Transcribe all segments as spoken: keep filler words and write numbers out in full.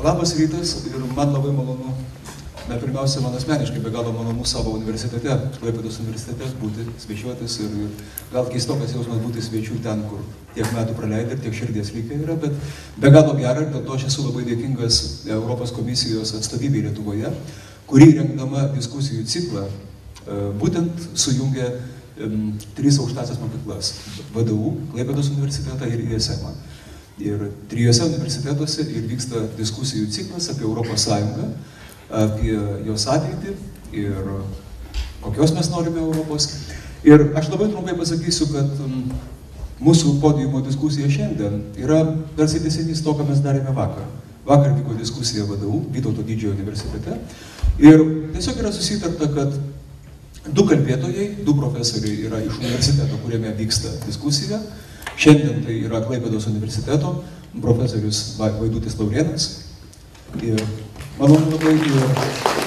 Labas rytas ir man labai malonu, na, pirmiausia, man asmeniškai be galo malonu savo universitete, Klaipėdos universitete, būti, svečiuotis ir, ir gal keistokas jausmas būti svečių ten, kur tiek metų praleidai ir tiek širdies lygiai yra, bet be galo gera ir dėl to aš esu labai dėkingas Europos komisijos atstovybei Lietuvoje, kuri rengdama diskusijų ciklą būtent sujungė um, tris aukštasias mokyklas – V D U, Klaipėdos universitetą ir I S M-ą. Ir trijose universitetuose ir vyksta diskusijų ciklas apie Europos Sąjungą, apie jos ateitį ir kokios mes norime Europos. Ir aš labai trumpai pasakysiu, kad um, mūsų podiumo diskusija šiandien yra tarsi tęsinys to, ką mes darėme vakar. Vakar vyko diskusija V D U, Vytauto didžiojo universitete. Ir tiesiog yra susitarta, kad du kalbėtojai, du profesoriai yra iš universiteto, kuriame vyksta diskusija. Šiandien tai yra Klaipėdos universiteto profesorius Vaidutis Laurėnas. Ir malonu labai ir,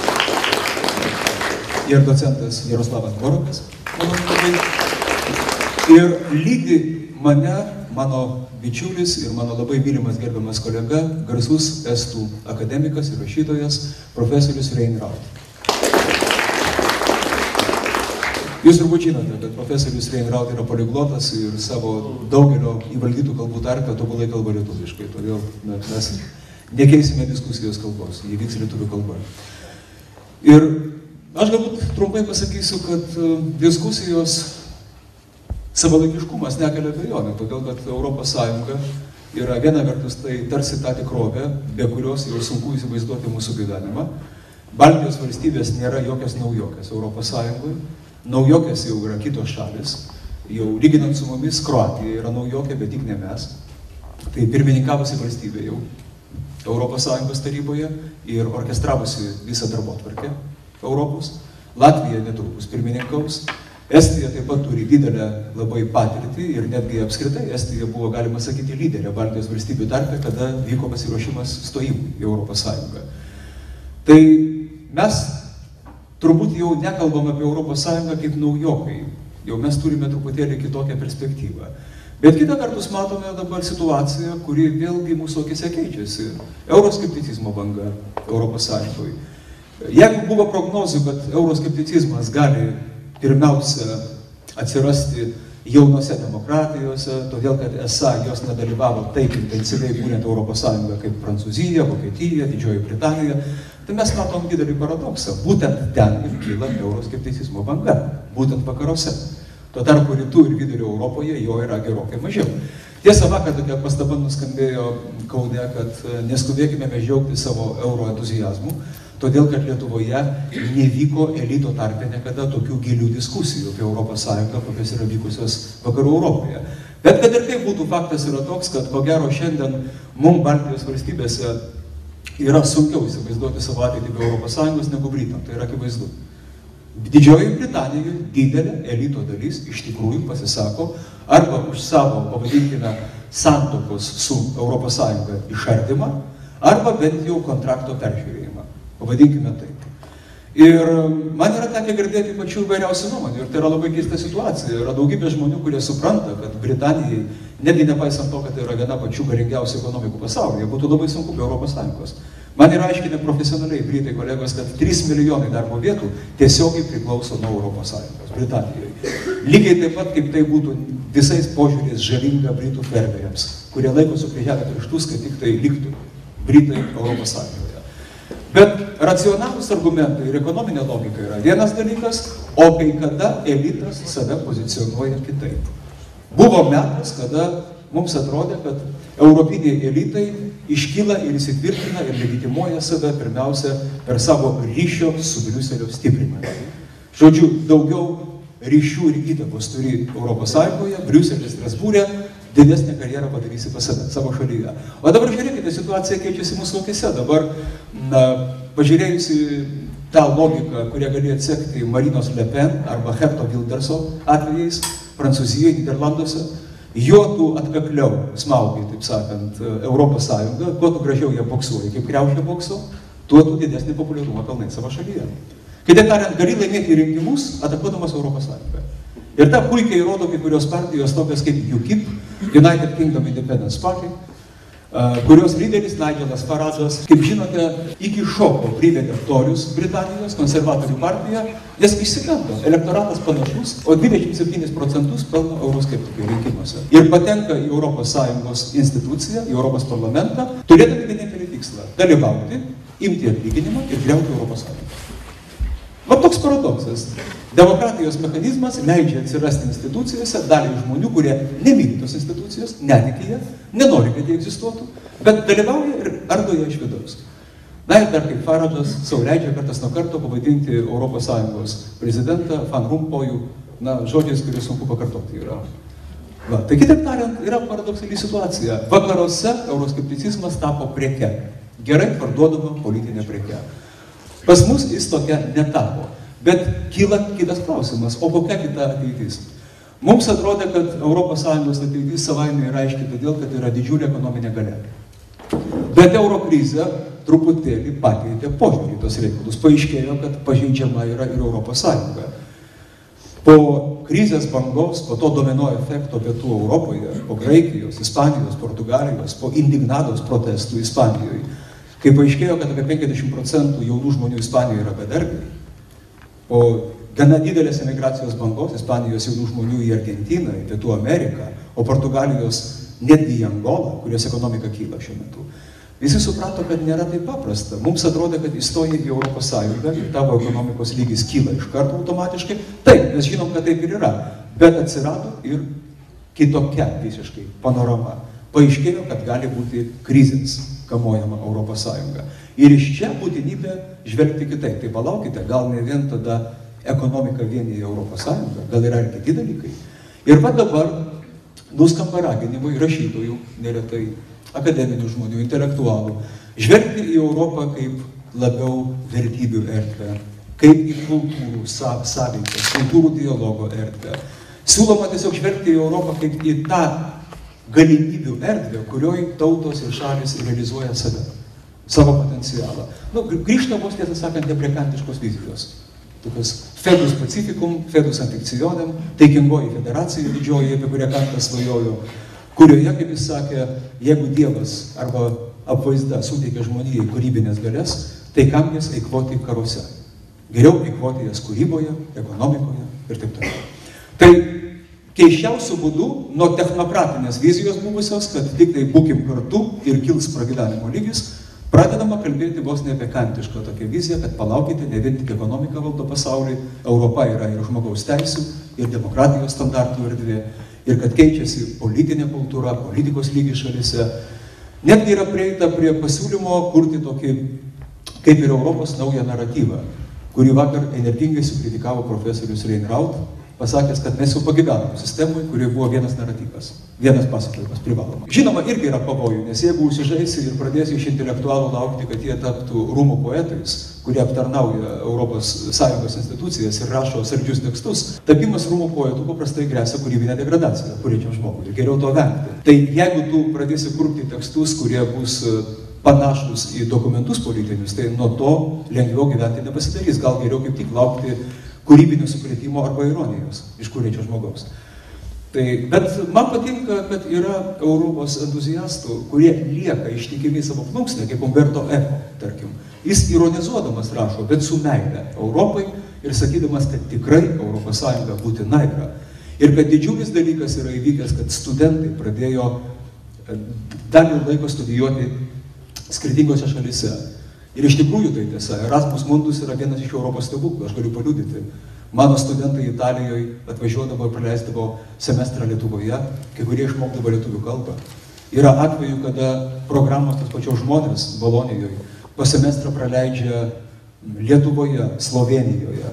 ir docentas Jaroslavas Borokas. Malonu labai. Ir lydi mane, mano bičiulis ir mano labai mylimas gerbiamas kolega, garsus estų akademikas ir rašytojas, profesorius Reinraut. Jūs turbūt žinote, kad profesorius Reinraut yra poliglotas ir savo daugelio įvaldytų kalbų tarpe tobulai kalba lietuviškai, todėl mes nekeisime diskusijos kalbos, jie vyks lietuvių kalba. Ir aš galbūt trumpai pasakysiu, kad diskusijos savalaikiškumas nekelia abejonių, todėl kad Europos Sąjunga yra viena vertus tai tarsi ta tikrovė, be kurios jau sunku įsivaizduoti mūsų gyvenimą. Baltijos valstybės nėra jokios naujokės Europos Sąjungoje. Naujokės jau yra kitos šalis, jau lyginant su mumis, Kroatija yra naujokė, bet tik ne mes. Tai pirmininkavusi valstybė jau Europos Sąjungos taryboje ir orkestravusi visą darbotvarkę Europos. Latvija netrukus pirmininkaus. Estija taip pat turi didelę labai patirtį ir netgi apskritai Estija buvo, galima sakyti, lyderė Baltijos valstybių tarpe, kada vyko pasiruošimas stojimui į Europos Sąjungą. Tai mes turbūt jau nekalbam apie Europos Sąjungą kaip naujokai, jau mes turime truputėlį kitokią perspektyvą. Bet kitą kartus matome dabar situaciją, kuri vėlgi mūsų akise keičiasi. Euroskepticizmo banga Europos Sąjungoje. Jeigu buvo prognozių, kad euroskepticizmas gali pirmiausia atsirasti jaunose demokratijose, todėl kad esą jos nedalyvavo taip intensyviai būtent Europos Sąjunga kaip Prancūzija, Vokietija, Didžioji Britanija, tai mes matom didelį paradoksą. Būtent ten ir kyla euroskepticizmo banga, būtent vakaruose. Tuo tarpu rytų ir vidurio Europoje jo yra gerokai mažiau. Tiesa, vakar tokia pastaba nuskambėjo Kaune, kad neskubėkime mes džiaugti savo euro entuziazmų, todėl kad Lietuvoje nevyko elito tarpe niekada tokių gilių diskusijų apie Europos Sąjungą, kokios yra vykusios vakarų Europoje. Bet kad ir kaip būtų, faktas yra toks, kad ko gero šiandien mums Baltijos valstybėse yra sunkiau įsivaizduoti savo ateitį be Europos Sąjungos negu Britam, tai yra akivaizdu. Didžioji Britanijoje didelė elito dalis iš tikrųjų pasisako arba už savo, pavadinkime, santuokos su Europos Sąjunga išardymą, arba bent jau kontrakto peržiūrėjimą, pavadinkime taip. Ir man yra tekę girdėti pačių įvairiausių nuomonių ir tai yra labai keista situacija. Yra daugybė žmonių, kurie supranta, kad Britanijai, netgi nepaisant to, kad tai yra viena pačių galingiausių ekonomikų pasaulyje, būtų labai sunku be Europos Sąjungos. Man yra aiškinę profesionaliai britai kolegos, kad trys milijonai darbo vietų tiesiogiai priklauso nuo Europos Sąjungos Britanijoje. Lygiai taip pat, kaip tai būtų visais požiūrės žalinga britų fermeriams, kurie laiko sukryžiavę pirštus, kad tik tai liktų Britai Europos Sąjungoje. Bet racionalūs argumentai ir ekonominė logika yra vienas dalykas, o kai kada elitas save pozicionuoja kitaip. Buvo metas, kada mums atrodė, kad europiniai elitai iškyla ir įsitvirtina ir legitimuoja save pirmiausia per savo ryšio su Briuselio stiprinimą. Žodžiu, daugiau ryšių ir įtakos turi Europos Sąjungoje, Briuselis, Strasbūre, didesnę karjerą padarysi pas save, savo šalyje. O dabar žiūrėkite, situacija keičiasi mūsų akise. Dabar, na, pažiūrėjusi tą logiką, kurią gali atsekti Marinos Le Pen arba Herto Wilderso atvejais, Prancūzijoje, Niderlanduose, juo tu atkakliau smaugai, taip sakant, Europos Sąjungą, kuo tu gražiau ją boksuoji, kaip kriaušė bokso, tuo tu didesnį populiarumą pelnai savo šalyje. Kitaip tariant, gali laimėti rinkimus, atakuodamas Europos Sąjungą. Ir tą puikiai rodo kai kurios partijos tokios kaip U KIP, United Kingdom Independence Party, kurios lyderis Nigelas Farage'as, kaip žinote, iki šoko privedė Torius Britanijos konservatorių partiją, nes išsigando. Elektoratas panašus, o dvidešimt septynis procentus pelno euroskeptikų rinkimuose. Ir patenka į Europos Sąjungos instituciją, į Europos parlamentą, turėdami vienintelį tikslą - dalyvauti, imti atlyginimą ir griauti Europos Sąjungą. Va toks paradoksas. Demokratijos mechanizmas leidžia atsirasti institucijose daliai žmonių, kurie nemyli tos institucijos, netiki ją, nenori, kad jie egzistuotų, bet dalyvauja ir ardo ją iš vidaus. Na ir dar kaip Farage'as sau leidžia kartas nuo karto pavadinti Europos Sąjungos prezidentą Van Rompuyų, na, žodžiais, kurie sunku pakartoti yra. Va, tai kitaip tariant, yra paradoksali situacija. Vakaruose euroskepticizmas tapo preke, gerai parduodama politinė preke. Pas mus jis tokia netapo. Bet kyla kitas klausimas, o kokia kita ateitis? Mums atrodė, kad Europos Sąjungos ateitis savaime yra aiški todėl, kad yra didžiulė ekonominė galia. Bet euro krizė truputėlį pakeitė požiūrį į tos reikalus. Paaiškėjo, kad pažeidžiama yra ir Europos Sąjunga. Po krizės bangos, po to domino efekto pietų Europoje, po Graikijos, Ispanijos, Portugalijos, po indignados protestų Ispanijoje, kai paaiškėjo, kad apie penkiasdešimt procentų jaunų žmonių Ispanijoje yra bedarbiai, po gana didelės emigracijos bangos Ispanijos jaunų žmonių į Argentiną, į Pietų Ameriką, o Portugalijos netgi į Angolą, kurios ekonomika kyla šiuo metu. Visi suprato, kad nėra taip paprasta. Mums atrodo, kad įstoja į Europos Sąjungą ir tavo ekonomikos lygis kyla iš karto automatiškai. Taip, mes žinom, kad taip ir yra, bet atsirado ir kitokia visiškai panorama. Paaiškėjo, kad gali būti krizės kamuojama Europos Sąjunga. Ir iš čia būtinybė žvelgti kitaip. Tai palaukite, gal ne vien tada ekonomika vienyje Europos Sąjungą, gal yra ir kiti dalykai. Ir va dabar nuskamba raginimai rašytojų, neretai akademinių žmonių, intelektualų, žvelgti į Europą kaip labiau vertybių erdvę, kaip į kultūrų sąveikas, kultūrų dialogo erdvę. Siūloma tiesiog žvelgti į Europą kaip į tą galimybių erdvę, kurioj tautos ir šalis realizuoja save, savo potencialą. Nu, grįžta vos, tiesą sakant, neprekantiškos vizijos. Tokios Fedus Pacificum, Fedus Anticionem, taikingoji federacija didžioji, apie kurią Kantas svajojo, kurioje, kaip jis sakė, jeigu Dievas arba apvaizda suteikia žmonijai kūrybinės galės, tai kam jas eikvoti karuose? Geriau eikvoti jas kūryboje, ekonomikoje ir taip toliau. Tai keiščiausių būdų nuo technokratinės vizijos buvusios, kad tik tai būkim kartu ir kils pragyvenimo lygis, pradedama kalbėti vos ne apie kantišką tokią viziją, kad palaukite, ne vien tik ekonomika valdo pasaulį, Europa yra ir žmogaus teisų, ir demokratijos standartų erdvė, ir kad keičiasi politinė kultūra, politikos lygis šalyse. Netgi yra prieita prie pasiūlymo kurti tokį, kaip ir Europos naują naratyvą, kurį vakar energingai sukritikavo profesorius Reinraut, pasakęs, kad mes jau pagyvenom sistemui, kurioje buvo vienas naratyvas, vienas pasakojimas privaloma. Žinoma, irgi yra pavojų, nes jeigu užsižaisi ir pradėsi iš intelektualų laukti, kad jie taptų rūmų poetais, kurie aptarnauja Europos Sąjungos institucijas ir rašo saldžius tekstus, tapimas rūmų poetų paprastai gresia kūrybinę degradaciją kuriančiam žmogui. Geriau to vengti. Tai jeigu tu pradėsi kurti tekstus, kurie bus panašus į dokumentus politinius, tai nuo to lengviau gyventi nepasidarys. Gal geriau kaip tik laukti kūrybinio supratimo arba ironijos iš kuriančio žmogaus. Tai, bet man patinka, kad yra Europos entuziastų, kurie lieka ištikimi savo plunksnę, kaip Umberto Eco, tarkim. Jis ironizuodamas rašo, bet su meile Europai ir sakydamas, kad tikrai Europos Sąjunga būtina yra. Ir kad didžiulis dalykas yra įvykęs, kad studentai pradėjo dalį laiko studijuoti skirtingose šalyse. Ir iš tikrųjų tai tiesa, Erasmus Mundus yra vienas iš Europos stebuklų, aš galiu paliudyti. Mano studentai Italijoje atvažiuodavo ir praleisdavo semestrą Lietuvoje, kai kurie išmokdavo lietuvių kalbą. Yra atveju, kada programos tos pačios žmonės Bolonijoje po semestrą praleidžia Lietuvoje, Slovenijoje,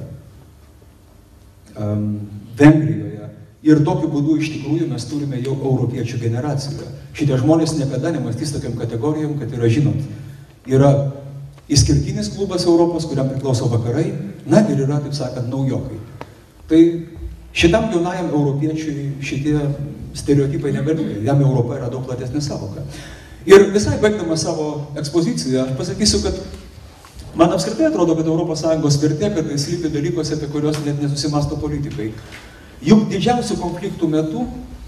um, Vengrijoje. Ir tokiu būdu iš tikrųjų mes turime jau europiečių generaciją. Šitie žmonės niekada nemastys tokiam kategorijom, kad yra, žinot, yra išskirtinis klubas Europos, kuriam priklauso vakarai, na ir yra, taip sakant, naujokai. Tai šitam jaunajam europiečiui šitie stereotipai negalimi, jam Europa yra daug platesnė savoka. Ir visai baigdama savo ekspoziciją, aš pasakysiu, kad man apskritai atrodo, kad Europos Sąjungos vertė kartais slypi dalykuose, apie kurios net nesusimasto politikai. Juk didžiausių konfliktų metu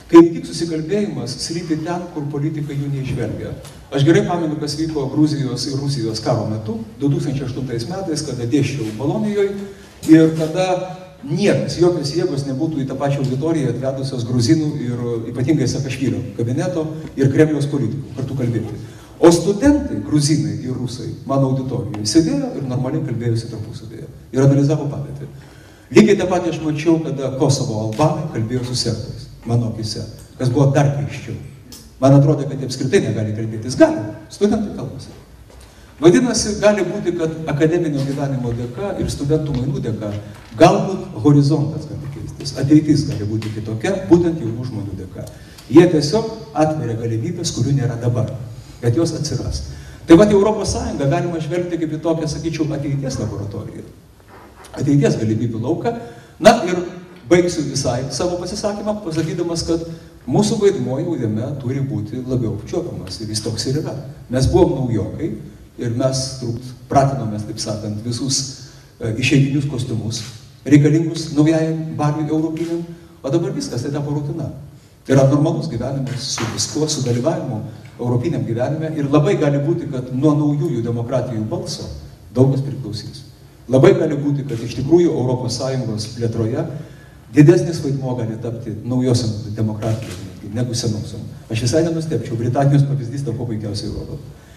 Kaip tik susikalbėjimas slypi ten, kur politikai jų neižvelgia. Aš gerai pamenu, kas vyko Gruzijos ir Rusijos karo metu, du tūkstančiai aštuntais metais, kada dėsčiau Bolonijoje ir kada niekas, jokios jėgos nebūtų į tą pačią auditoriją atvedusios gruzinų ir ypatingai Sakašvilio kabineto ir Kremliaus politikų kartu kalbėti. O studentai, gruzinai ir rusai, mano auditorijoje, sėdėjo ir normaliai kalbėjosi tarpusavėje ir analizavo padėtį. Lygiai tą patį aš mačiau, kada Kosovo albanai kalbėjo su serbais, mano akise, kas buvo dar keiščiau. Man atrodo, kad jie apskritai negali kalbėtis. Gali, studentai kalbasi. Vadinasi, gali būti, kad akademinio gyvenimo dėka ir studentų mainų dėka galbūt horizontas gali keistis, ateitis gali būti kitokia, būtent jaunų žmonių dėka. Jie tiesiog atveria galimybės, kurių nėra dabar, kad jos atsiras. Tai va, Europos Sąjungą galima žvelgti kaip į tokią, sakyčiau, ateities laboratoriją. Ateities galimybių lauką. Na ir baigsiu visai savo pasisakymą, pasakydamas, kad mūsų vaidmuo jau jame turi būti labiau apčiuopiamas ir jis toks ir yra. Mes buvom naujokai ir mes turbūt pratinomės, taip sakant, visus e, išeiginius kostiumus reikalingus naujajam baliui europiniam, o dabar viskas tai tapo rutina. Tai yra normalus gyvenimas su viskuo, su dalyvavimu europiniam gyvenime ir labai gali būti, kad nuo naujųjų demokratijų balso daug kas priklausys. Labai gali būti, kad iš tikrųjų Europos Sąjungos plėtroje didesnis vaidmuo gali tapti naujosiam demokratijom negu senosiam. Aš visai nenustepčiau, Britanijos pavyzdys to kuo puikiausiai rodo.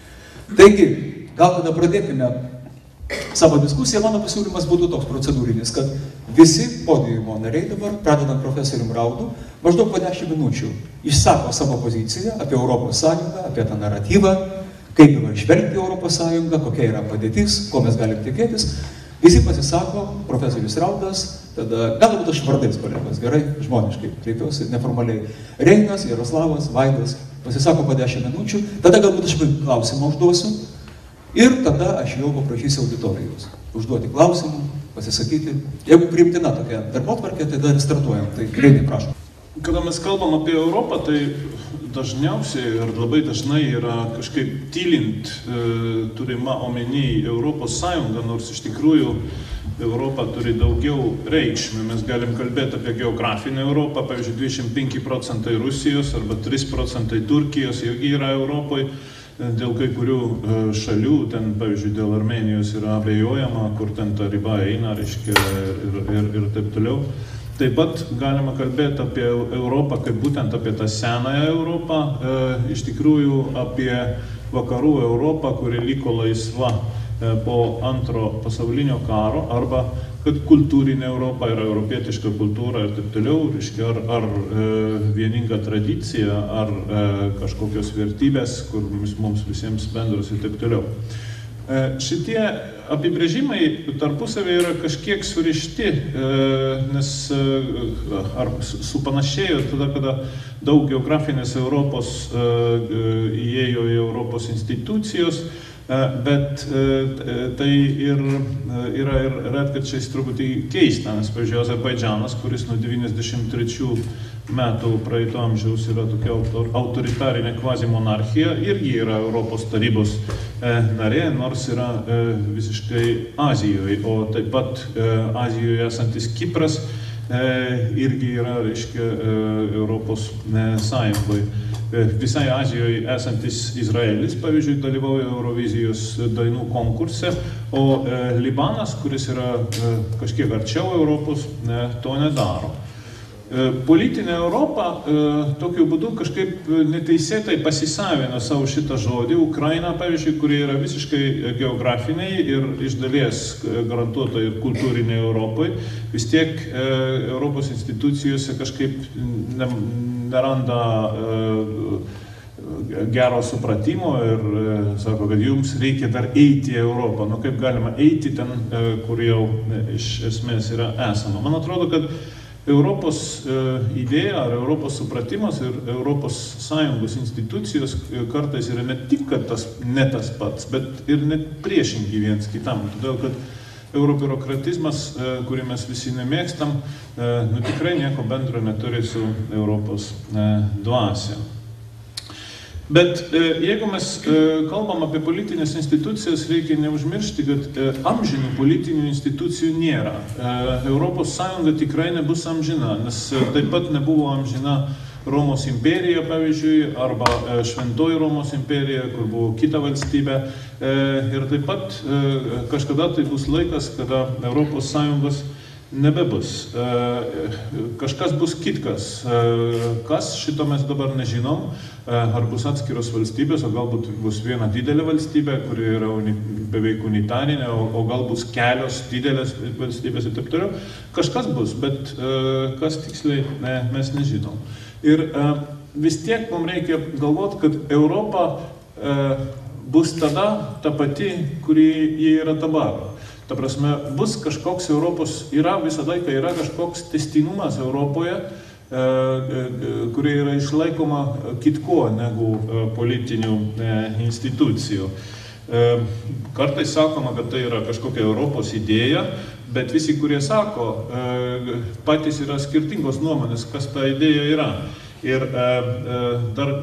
Taigi, gal tada pradėkime savo diskusiją. Mano pasiūlymas būtų toks procedūrinis, kad visi podiumo nariai dabar, pradedant profesorium Raudu, maždaug po dešimt minučių išsako savo poziciją apie Europos Sąjungą, apie tą naratyvą, kaip dabar žvelgti Europos Sąjungą, kokia yra padėtis, ko mes galim tikėtis. Visi pasisako, profesorius Raudas, tada galbūt aš vardais kolegos, gerai, žmoniškai kreipiausi, neformaliai. Reinas, Jaroslavas, Vaidas pasisako po dešimt minučių, tada galbūt aš klausimą užduosiu ir tada aš jau paprašysiu auditorijos užduoti klausimų, pasisakyti. Jeigu priimtina tokia darbotvarkė, tai tada startuojam. Tai Reinai, prašom. Kada mes kalbam apie Europą, tai dažniausiai ir labai dažnai yra kažkaip tylint e, turima omeny Europos Sąjunga, nors iš tikrųjų Europa turi daugiau reikšmių. Mes galim kalbėti apie geografinę Europą, pavyzdžiui, dvidešimt penki procentai Rusijos arba trys procentai Turkijos irgi yra Europoje. Dėl kai kurių šalių, ten, pavyzdžiui, dėl Armenijos yra abejojama, kur ten ta riba eina, reiškia, ir, ir, ir taip toliau. Taip pat galima kalbėti apie Europą, kaip būtent apie tą senąją Europą, e, iš tikrųjų apie vakarų Europą, kuri liko laisva e, po antro pasaulinio karo, arba kad kultūrinė Europa yra europietiška kultūra ir taip toliau, reiškia, ar, ar e, vieninga tradicija, ar e, kažkokios vertybės, kur mums visiems bendros ir taip toliau. Šitie apibrėžimai tarpusavėje yra kažkiek surišti, nes ar supanašėjo tada, kada daug geografinės Europos įėjo į Europos institucijos, bet tai ir yra ir retkarčiais truputį keista, nes, pavyzdžiui, Azerbaidžanas, kuris nuo devyniasdešimt trečių metų praeito amžiaus yra tokia autoritarinė kvazimonarchija, irgi yra Europos tarybos narė, nors yra visiškai Azijoje, o taip pat Azijoje esantis Kipras irgi yra, reiškia, Europos Sąjungoje. Visai Azijoje esantis Izraelis, pavyzdžiui, dalyvauja Eurovizijos dainų konkurse, o Libanas, kuris yra kažkiek arčiau Europos, to nedaro. Politinė Europa tokiu būdu kažkaip neteisėtai pasisavina savo šitą žodį. Ukraina, pavyzdžiui, kurie yra visiškai geografiniai ir iš dalies garantuota ir kultūrinė Europai, vis tiek Europos institucijose kažkaip neranda gero supratimo ir sako, kad jums reikia dar eiti į Europą. Nu, kaip galima eiti ten, kur jau iš esmės yra esama. Man atrodo, kad Europos idėja ar Europos supratimas ir Europos Sąjungos institucijos kartais yra ne tik, kad tas, ne tas pats, bet ir net priešingi viens kitam. Todėl, kad eurobiurokratizmas, kurį mes visi nemėgstam, nu, tikrai nieko bendro neturi su Europos dvasia. Bet jeigu mes kalbam apie politinės institucijas, reikia neužmiršti, kad amžinų politinių institucijų nėra. Europos Sąjunga tikrai nebus amžina, nes taip pat nebuvo amžina Romos imperija, pavyzdžiui, arba Šventoji Romos imperija, kur buvo kita valstybė. Ir taip pat kažkada tai bus laikas, kada Europos Sąjungos nebebus. Kažkas bus kitkas. Kas, šito mes dabar nežinom. Ar bus atskiros valstybės, o galbūt bus viena didelė valstybė, kuri yra uni, beveik unitarinė, o, o gal bus kelios didelės valstybės ir taip toliau. Kažkas bus, bet kas tiksliai ne, mes nežinom. Ir vis tiek mums reikia galvoti, kad Europa bus tada ta pati, kuri jie yra dabar. Ta prasme, bus kažkoks Europos, yra visą laiką yra kažkoks tęstinumas Europoje, kurie yra išlaikoma kitko negu politinių institucijų. Kartais sakoma, kad tai yra kažkokia Europos idėja, bet visi, kurie sako, patys yra skirtingos nuomonės, kas ta idėja yra. Ir dar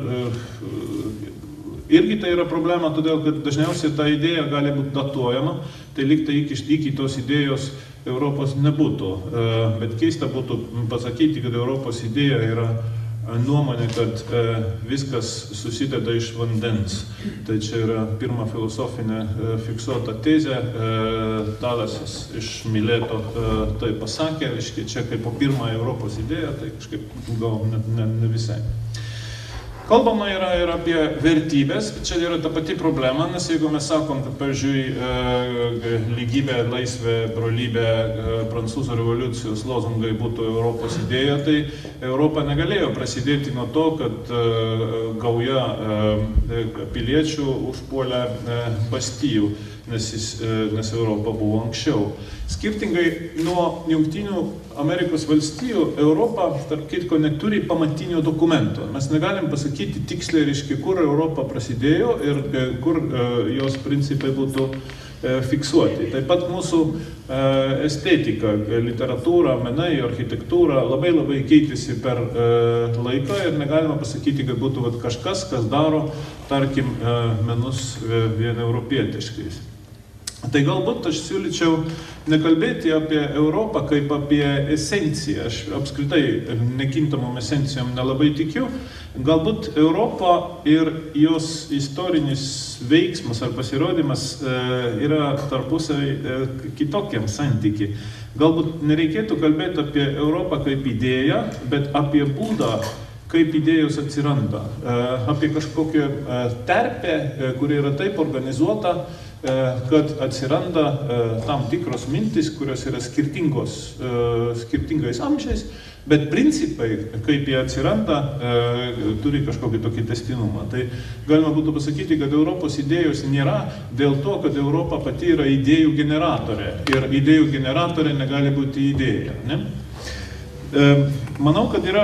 irgi tai yra problema, todėl kad dažniausiai ta idėja gali būti datuojama, tai lyg tai iki, iki tos idėjos Europos nebūtų. Bet keista būtų pasakyti, kad Europos idėja yra nuomonė, kad viskas susideda iš vandens. Tai čia yra pirma filosofinė fiksuota tezė. Talasas iš Mileto tai pasakė, reiškia, čia kaip po pirmąją Europos idėją, tai kažkaip gal ne, ne, ne visai. Kalbama yra ir apie vertybės, čia yra ta pati problema, nes jeigu mes sakom, kad, pavyzdžiui, lygybė, laisvė, brolybė, prancūzų revoliucijos lozungai būtų Europos idėja, tai Europa negalėjo prasidėti nuo to, kad gauja piliečių užpuolė Bastijų, nes, jis, nes Europa buvo anksčiau. Skirtingai nuo Jungtinių Amerikos valstijų, Europa, tarp kitko, neturi pamatinio dokumento. Mes negalim pasakyti tiksliai, reiškia, kur Europa prasidėjo ir kur jos principai būtų fiksuoti. Taip pat mūsų estetika, literatūra, menai, architektūra labai labai keitėsi per laiką ir negalima pasakyti, kad būtų vat, kažkas, kas daro, tarkim, menus vien europietiškais. Tai galbūt aš siūlyčiau nekalbėti apie Europą kaip apie esenciją. Aš apskritai nekintamom esencijom nelabai tikiu. Galbūt Europa ir jos istorinis veiksmas ar pasirodymas yra tarpusavy kitokiam santykiai. Galbūt nereikėtų kalbėti apie Europą kaip idėją, bet apie būdą, kaip idėjos atsiranda. Apie kažkokią terpę, kuri yra taip organizuota, kad atsiranda tam tikros mintis, kurios yra skirtingos, skirtingais amžiais, bet principai, kaip jie atsiranda, turi kažkokį tokį tęstinumą. Tai galima būtų pasakyti, kad Europos idėjos nėra dėl to, kad Europa pati yra idėjų generatorė ir idėjų generatorė negali būti idėja. Ne? Manau, kad yra,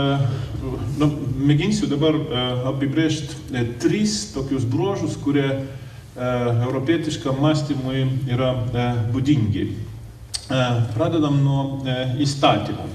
nu, mėginsiu dabar apibrėžti tris tokius bruožus, kurie europietiškam mąstymui yra būdingi. Pradedam nuo įstatymų.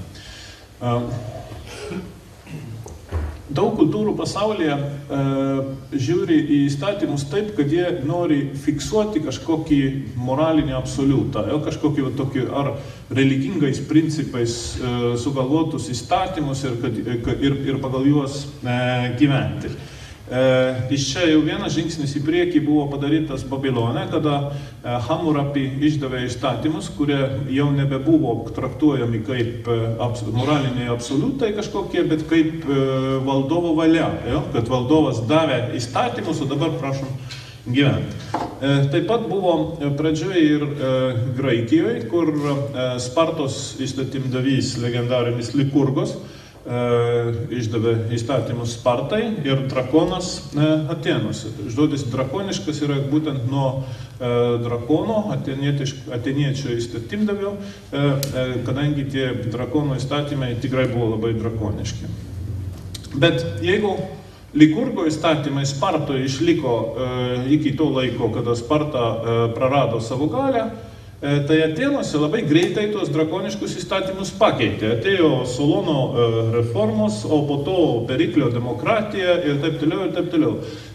Daug kultūrų pasaulyje žiūri į įstatymus taip, kad jie nori fiksuoti kažkokį moralinį absoliutą, kažkokį tokį ar religingais principais sugalvotus įstatymus ir, kad, ir, ir pagal juos gyventi. Iš čia jau vienas žingsnis į priekį buvo padarytas Babilone, kada Hamurapi išdavė įstatymus, kurie jau nebebuvo traktuojami kaip moraliniai absoliutai kažkokie, bet kaip valdovo valia, jo? Kad valdovas davė įstatymus, o dabar prašom gyventi. Taip pat buvo pradžioje ir Graikijoje, kur Spartos įstatymdavys legendarinis Likurgos išdavė įstatymus Spartai ir drakonas Atenuose. Žodis drakoniškas yra būtent nuo drakono, ateniečio įstatymdavio, kadangi tie drakono įstatymai tikrai buvo labai drakoniški. Bet jeigu Likurgo įstatymai Spartoje išliko iki to laiko, kada Sparta prarado savo galę, tai Atenuose labai greitai tos drakoniškus įstatymus pakeitė. Atėjo Solono reformos, o po to Periklio demokratija ir taip toliau ir taip toliau.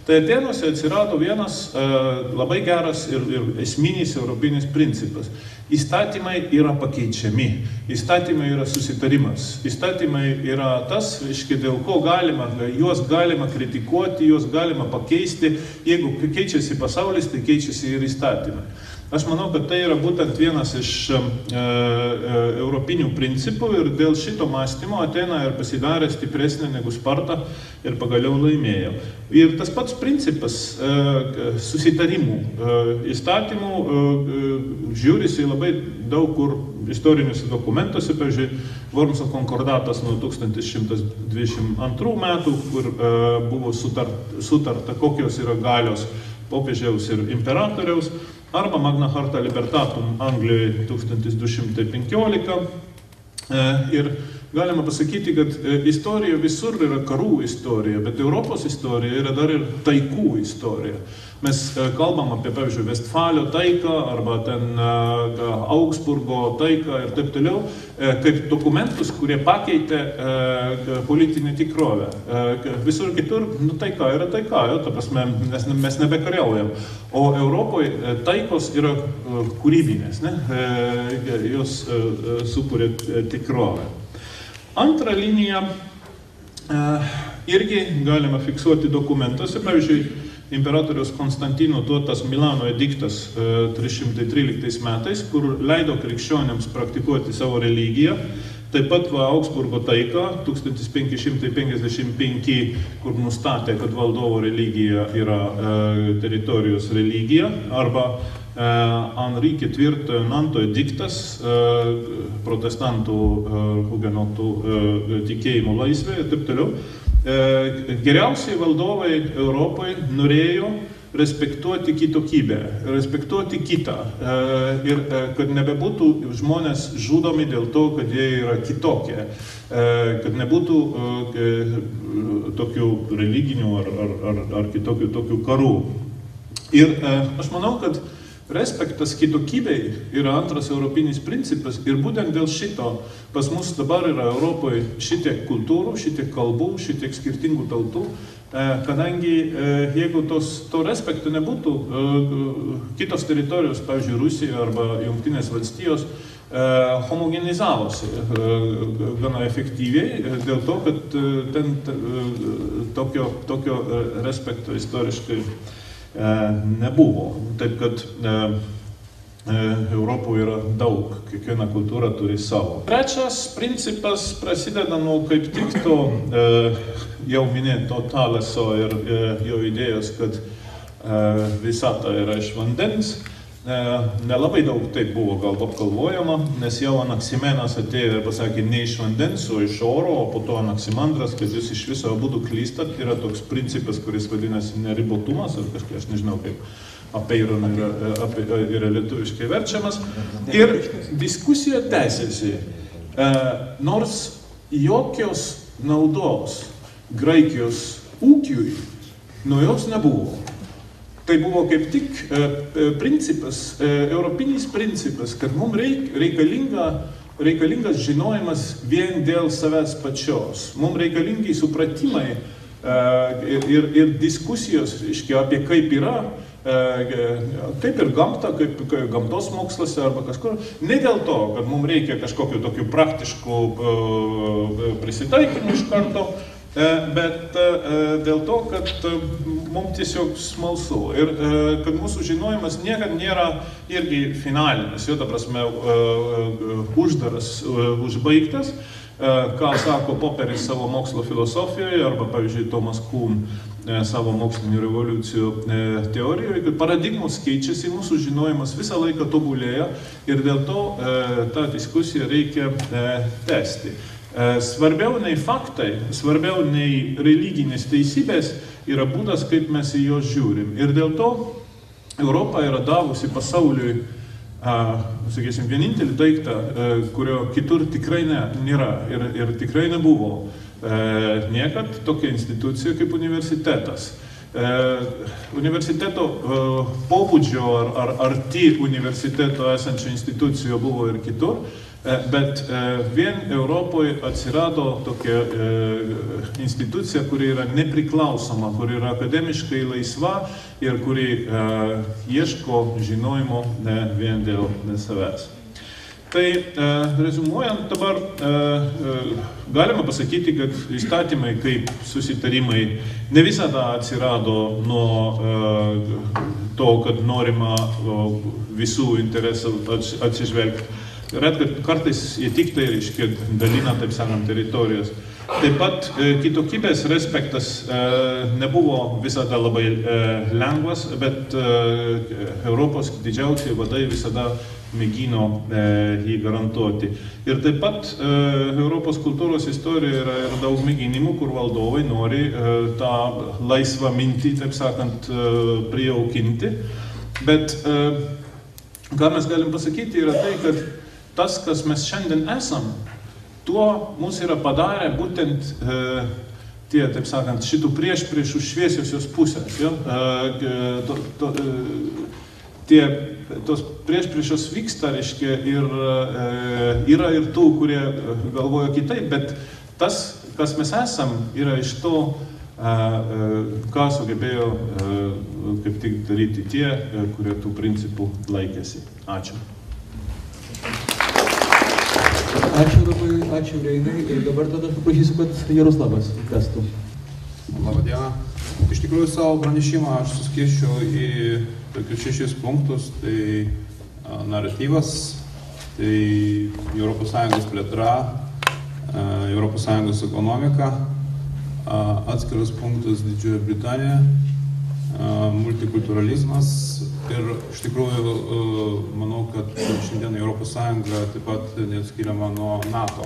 Tai Atėnuose atsirado vienas labai geras ir, ir esminis europinis principas. Įstatymai yra pakeičiami, įstatymai yra susitarimas, įstatymai yra tas, reiškia, dėl ko galima, juos galima kritikuoti, juos galima pakeisti, jeigu keičiasi pasaulis, tai keičiasi ir įstatymai. Aš manau, kad tai yra būtent vienas iš e, e, europinių principų ir dėl šito mąstymo Atėna ir pasidarė stipresnė negu Sparta ir pagaliau laimėjo. Ir tas pats principas e, susitarimų, e, įstatymų e, žiūrisi labai daug kur istoriniuose dokumentuose, pavyzdžiui, Vormso konkordatas nuo tūkstantis šimtas dvidešimt antrų metų, kur e, buvo sutarta, sutarta, kokios yra galios popiežiaus ir imperatoriaus, arba Magna Charta Libertatum Anglijoje tūkstantis du šimtai penkiolika. Ir galima pasakyti, kad istorija visur yra karų istorija, bet Europos istorija yra dar ir taikų istorija. Mes kalbam apie, pavyzdžiui, Vestfalio taiką arba ten Augsburgo taiką ir taip toliau, kaip dokumentus, kurie pakeitė politinę tikrovę. Visur kitur, nu, taika yra taika, jo, ta prasme, mes, mes nebekariaujam. O Europoje taikos yra kūrybinės, ne? Jos sukuria tikrovę. Antra linija irgi galima fiksuoti dokumentuose, pavyzdžiui, imperatoriaus Konstantino duotas Milano ediktas trys šimtai tryliktais metais, kur leido krikščioniams praktikuoti savo religiją. Taip pat va, Augsburgo taika tūkstantis penki šimtai penkiasdešimt penki, kur nustatė, kad valdovo religija yra e, teritorijos religija, arba e, Henri ketvirtojo Nanto ediktas, e, protestantų e, hugenotų e, tikėjimo laisvė ir taip toliau. E, geriausiai valdovai Europoje norėjo respektuoti kitokybę, respektuoti kitą e, ir e, kad nebebūtų žmonės žudomi dėl to, kad jie yra kitokie, e, kad nebūtų e, tokių religinių ar, ar, ar, ar kitokių tokių karų. Ir e, aš manau, kad respektas kitokybei yra antras europinis principas ir būtent dėl šito pas mus dabar yra Europoje šitiek kultūrų, šitiek kalbų, šitiek skirtingų tautų, kadangi jeigu tos, to respekto nebūtų, kitos teritorijos, pavyzdžiui, Rusija arba Jungtinės valstijos, homogenizavosi gana efektyviai dėl to, kad ten tokio, tokio respekto istoriškai nebuvo. Taip, kad Europoje yra daug, kiekviena kultūra turi savo. Trečias principas prasideda nuo kaip tik to jau minėto Taleso ir jo idėjos, kad visata yra iš vandens. Nelabai daug taip buvo gal apgalvojama, nes jau Anaximenas atėjo ir pasakė ne iš vandens, o iš oro, o po to Anaximandras, kad jūs iš viso abudu klystat, yra toks principas, kuris vadinasi neribotumas, ar kažkai, aš nežinau kaip apeiron yra, apie, yra lietuviškai verčiamas. Ir diskusija tęsiasi, nors jokios naudos Graikijos ūkiui nuo jos nebuvo. Tai buvo kaip tik e, principas, e, europinis principas, kad mums reik, reikalinga, reikalingas žinojimas vien dėl savęs pačios. Mums reikalingi supratimai e, ir, ir diskusijos, reiškia, apie kaip yra, e, kaip ir gamta, kaip, kaip gamtos mokslose arba kažkur. Ne dėl to, kad mums reikia kažkokių tokių praktiškų e, prisitaikymų iš karto, bet dėl to, kad mums tiesiog smalsu ir kad mūsų žinojimas niekad nėra irgi finalinis, jo ta prasme uždaras, užbaigtas, ką sako Popperis savo mokslo filosofijoje arba, pavyzdžiui, Thomas Kuhn savo mokslinių revoliucijų teorijoje, kad paradigmos keičiasi, mūsų žinojimas visą laiką tobulėja ir dėl to tą diskusiją reikia tęsti. Svarbiau nei faktai, svarbiau nei religinės teisybės yra būdas, kaip mes į juos žiūrim. Ir dėl to Europa yra davusi pasauliui, sakysim, vienintelį daiktą, kurio kitur tikrai ne, nėra ir, ir tikrai nebuvo. Niekad tokia institucija kaip universitetas. Universiteto pobūdžio ar, ar arti universiteto esančių institucijų buvo ir kitur, Bet vien Europoje atsirado tokia institucija, kuri yra nepriklausoma, kuri yra akademiškai laisva ir kuri ieško žinojimo ne vien dėl savęs. Tai rezumuojant dabar, galima pasakyti, kad įstatymai kaip susitarimai ne visada atsirado nuo to, kad norima visų interesų atsižvelgti. Red, kad kartais jie tik tai, reiškia, dalina, taip sakant, teritorijas. Taip pat kitokybės respektas nebuvo visada labai lengvas, bet Europos didžiausiai vadai visada mėgino jį garantuoti. Ir taip pat Europos kultūros istorijoje yra ir daug mėginimų, kur valdovai nori tą laisvą mintį, taip sakant, prijaukinti. Bet ką mes galim pasakyti yra tai, kad tas, kas mes šiandien esam, tuo mus yra padarę būtent e, tie, taip sakant, šitų prieš priešų šviesiosios pusės. Jo? E, to, to, e, tie, tos prieš priešos vyksta, reiškia, ir e, yra ir tų, kurie galvoja kitaip, bet tas, kas mes esam, yra iš to, e, e, ką sugebėjo e, kaip tik daryti tie, kurie tų principų laikėsi. Ačiū. Ačiū labai, ačiū Reinai. Ir dabar tada paprašysiu, kad Jaroslavas testų. Labą dieną. Iš tikrųjų, savo pranešimą aš suskirčiau į tokius šešis punktus. Tai naratyvas, tai Europos Sąjungos plėtra, Europos Sąjungos ekonomika, atskiras punktas Didžioji Britanija, multikulturalizmas. Ir iš tikrųjų, manau, kad šiandien Europos Sąjunga taip pat neatskiriama nuo NATO.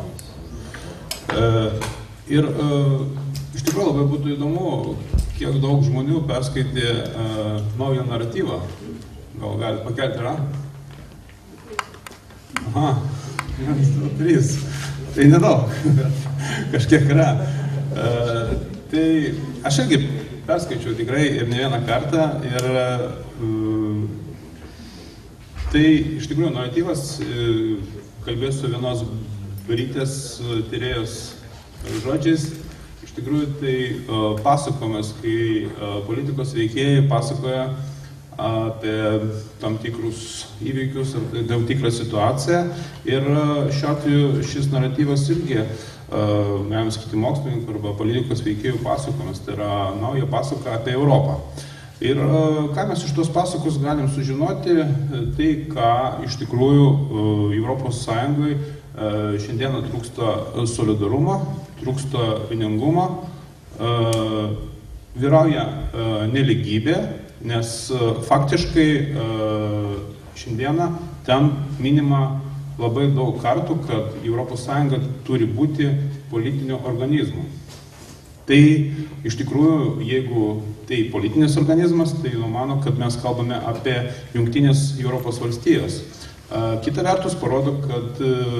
Ir iš tikrųjų labai būtų įdomu, kiek daug žmonių perskaitė naują naratyvą. Gal galite pakelti ranką? Aha, vienas, du, trys. Tai nedaug, bet kažkiek yra. Tai aš irgi perskaičiau tikrai ir ne vieną kartą. Ir tai iš tikrųjų naratyvas kalbėsiu vienos britės tyrėjos žodžiais. Iš tikrųjų tai pasakojimas, kai politikos veikėjai pasakoja apie tam tikrus įvykius, tam tikrą situaciją. Ir šiuo atveju šis naratyvas irgi, galim sakyti, mokslininkų arba politikos veikėjų pasakojimas, tai yra nauja pasaka apie Europą. Ir ką mes iš tos pasakos galim sužinoti, tai ką iš tikrųjų Europos Sąjungai šiandieną trūksta solidarumo, trūksta vieningumo, vyrauja nelygybė, nes faktiškai šiandieną ten minima labai daug kartų, kad Europos Sąjunga turi būti politiniu organizmu. Tai iš tikrųjų, jeigu tai politinis organizmas, tai mano, kad mes kalbame apie Jungtinės Europos valstijos. Kita vertus parodo, kad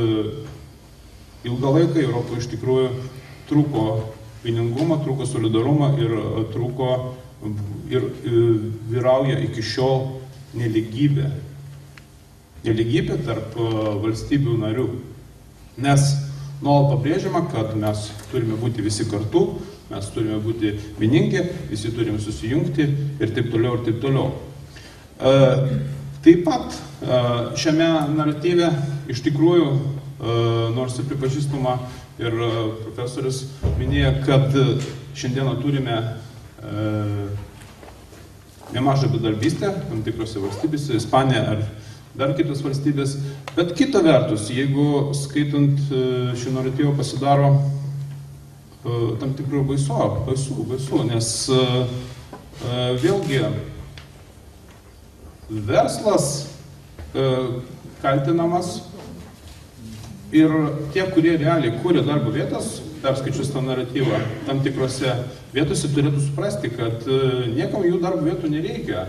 ilgą laiką Europoje iš tikrųjų trūko vieningumo, trūko solidarumo ir trūko ir vyrauja iki šiol nelygybė. Nelygybė tarp valstybių narių. Nes nuolat pabrėžiama, kad mes turime būti visi kartu, mes turime būti vieningi, visi turime susijungti ir taip toliau ir taip toliau. Taip pat šiame naratyve iš tikrųjų, nors ir pripažįstama ir profesorius minėjo, kad šiandieną turime nemažą bedarbystę tam tikrose valstybėse, Ispanija ar dar kitos valstybės, bet kita vertus, jeigu skaitant šį naratyvą pasidaro tam tikrų baisu, baisu, baisu, nes vėlgi verslas kaltinamas ir tie, kurie realiai kūrė darbo vietas, perskaičius tą naratyvą, tam tikrose vietose turėtų suprasti, kad niekam jų darbo vietų nereikia.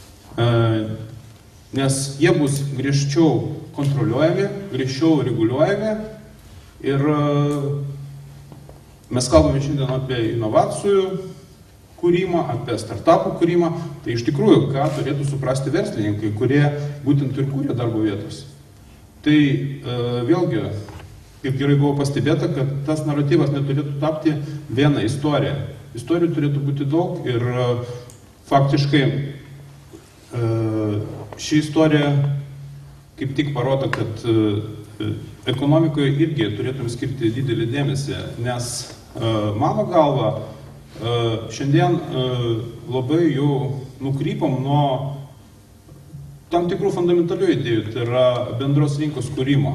Nes jie bus griežčiau kontroliuojami, griežčiau reguliuojami ir mes kalbame šiandien apie inovacijų kūrimą, apie startupų kūrimą. Tai iš tikrųjų, ką turėtų suprasti verslininkai, kurie būtent ir kūrė darbo vietos. Tai vėlgi, kaip gerai buvo pastebėta, kad tas naratyvas neturėtų tapti viena istorija. Istorijų turėtų būti daug ir faktiškai ši istorija kaip tik parodo, kad ekonomikoje irgi turėtume skirti didelį dėmesį, nes mano galva šiandien labai jau nukrypom nuo tam tikrų fundamentalių idėjų, tai yra bendros rinkos kūrimo.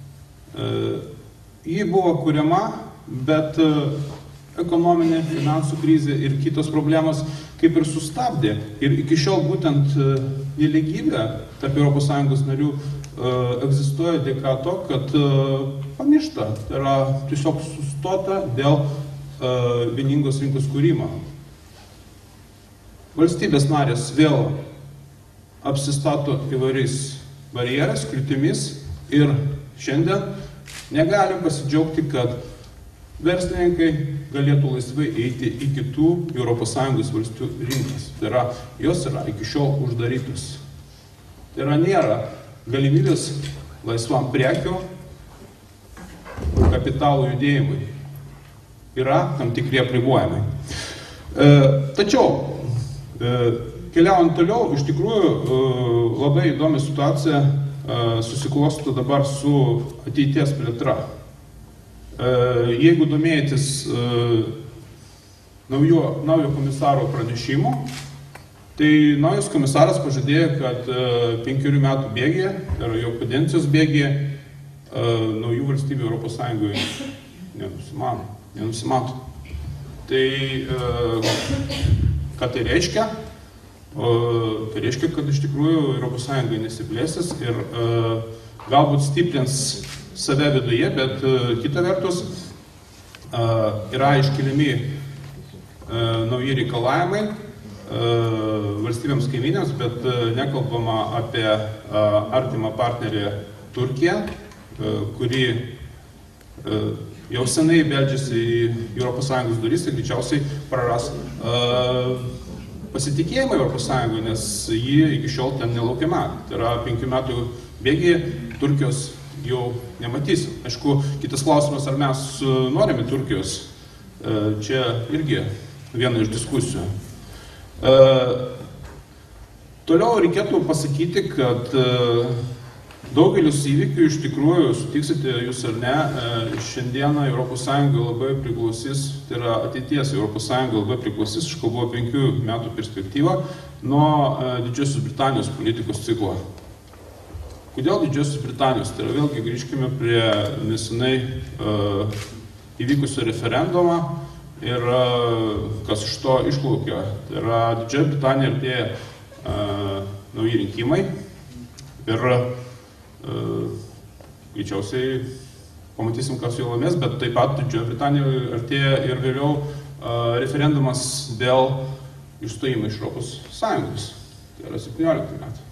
Ji buvo kuriama, bet ekonominė, finansų krizė ir kitos problemos kaip ir sustabdė. Ir iki šiol būtent nelygybė tarp Europos Sąjungos narių egzistuoja dėka to, kad pamiršta, tai yra tiesiog sustota dėl vieningos rinkos kūrimo. Valstybės narės vėl apsistato įvairiais barjerais, kliūtimis ir šiandien negalim pasidžiaugti, kad verslininkai galėtų laisvai eiti į kitų Europos Sąjungos valstybių rinkas. Tai yra, jos yra iki šiol uždarytos. Tai yra, nėra galimybės laisvam prekių ir kapitalų judėjimui. Yra tam tikri apribojimai. E, tačiau, e, keliaujant toliau, iš tikrųjų labai įdomi situacija susiklosto dabar su ateities plėtra. Jeigu domėjotės naujo, naujo komisaro pranešimu, tai naujas komisaras pažadėjo, kad penkerių metų bėgyje, tai yra jo kadencijos bėgyje, naujų valstybių Europos Sąjungoje nenusimano, nenusimato. Tai ką tai reiškia? O, tai reiškia, kad iš tikrųjų Europos Sąjunga nesiplėsis ir uh, galbūt stiprins save viduje, bet uh, kita vertus uh, yra iškeliami uh, nauji reikalavimai uh, valstybėms kaimynėms, bet uh, nekalbama apie uh, artimą partnerį Turkiją, uh, kuri uh, jau senai beldžiasi į Europos Sąjungos duris ir greičiausiai praras uh, pasitikėjimą Europos Sąjungoje, nes ji iki šiol ten nelaukiama. Tai yra penkių metų bėgyje Turkijos jau nematysim. Aišku, kitas klausimas, ar mes norime Turkijos. Čia irgi viena iš diskusijų. Toliau reikėtų pasakyti, kad daugelis įvykių iš tikrųjų, sutiksite jūs ar ne, šiandieną Europos Sąjunga labai priklausys, tai yra ateities Europos Sąjunga labai priklausys, aš kalbu apie penkių metų perspektyvą, nuo Didžiosios Britanijos politikos ciklo. Kodėl Didžiosios Britanijos? Tai yra vėlgi grįžkime prie nesenai uh, įvykusio referendumą ir uh, kas iš to išplaukė. Tai yra Didžioji Britanija artėja uh, nauji rinkimai ir Uh, greičiausiai pamatysim, kas jau laimės, bet taip pat Didžioji Britanija artėja ir vėliau uh, referendumas dėl išstojimo iš Europos Sąjungos. Tai yra septyniolikti metai.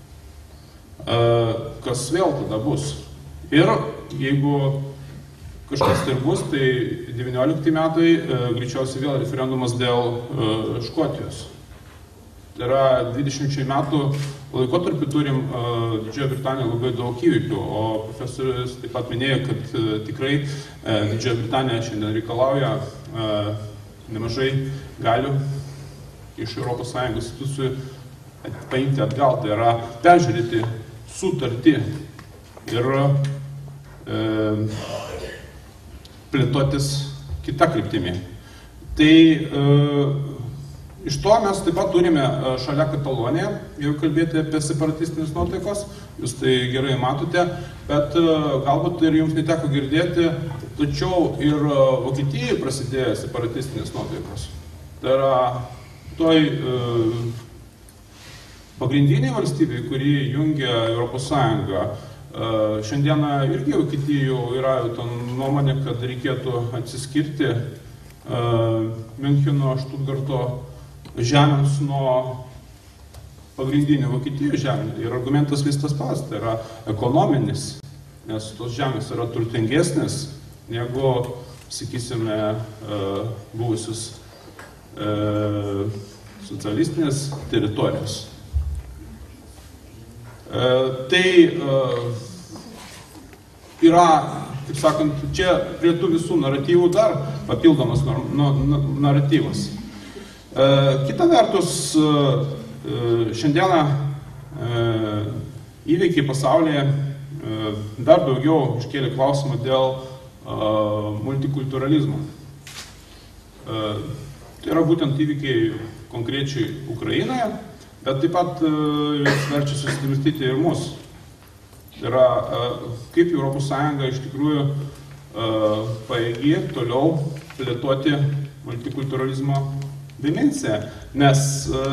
Uh, kas vėl tada bus? Ir jeigu kažkas tai bus, tai devyniolikti metai uh, greičiausiai vėl referendumas dėl uh, Škotijos. Tai yra dvidešimčiai metų laikotarpį turim uh, Didžioji Britanija labai daug įvykių, o profesorius taip pat minėjo, kad uh, tikrai uh, Didžioji Britanija šiandien reikalauja uh, nemažai galių iš Europos Sąjungos institucijų paimti atgal, tai yra peržiūrėti sutartį ir uh, plėtotis kitą kryptimį. Tai uh, iš to mes taip pat turime šalia Kataloniją, jau kalbėti apie separatistinės nuotaikos, jūs tai gerai matote, bet galbūt ir jums neteko girdėti, tačiau ir Vokietijoje prasidėjo separatistinės nuotaikos. Tai yra toj e, pagrindinė valstybė, kuri jungia Europos Sąjungą. E, šiandieną irgi Vokietijoje yra ta nuomonė, kad reikėtų atsiskirti e, Miuncheno, Štutgarto žemėms nuo pagrindinių Vokietijos žemė. Ir argumentas vis tas pats, tai yra ekonominis, nes tos žemės yra turtingesnės negu, sakysime, buvusius socialistinės teritorijos. Tai yra, taip sakant, čia prie tų visų naratyvų dar papildomas naratyvas. Kita vertus, šiandieną įvykiai pasaulyje dar daugiau iškėlė klausimą dėl multikulturalizmo. Tai yra būtent įvykiai konkrečiai Ukrainoje, bet taip pat jis verčia susimastyti ir mus. Tai yra, kaip Europos Sąjunga iš tikrųjų pajėgi toliau plėtoti multikulturalizmo dimensiją, nes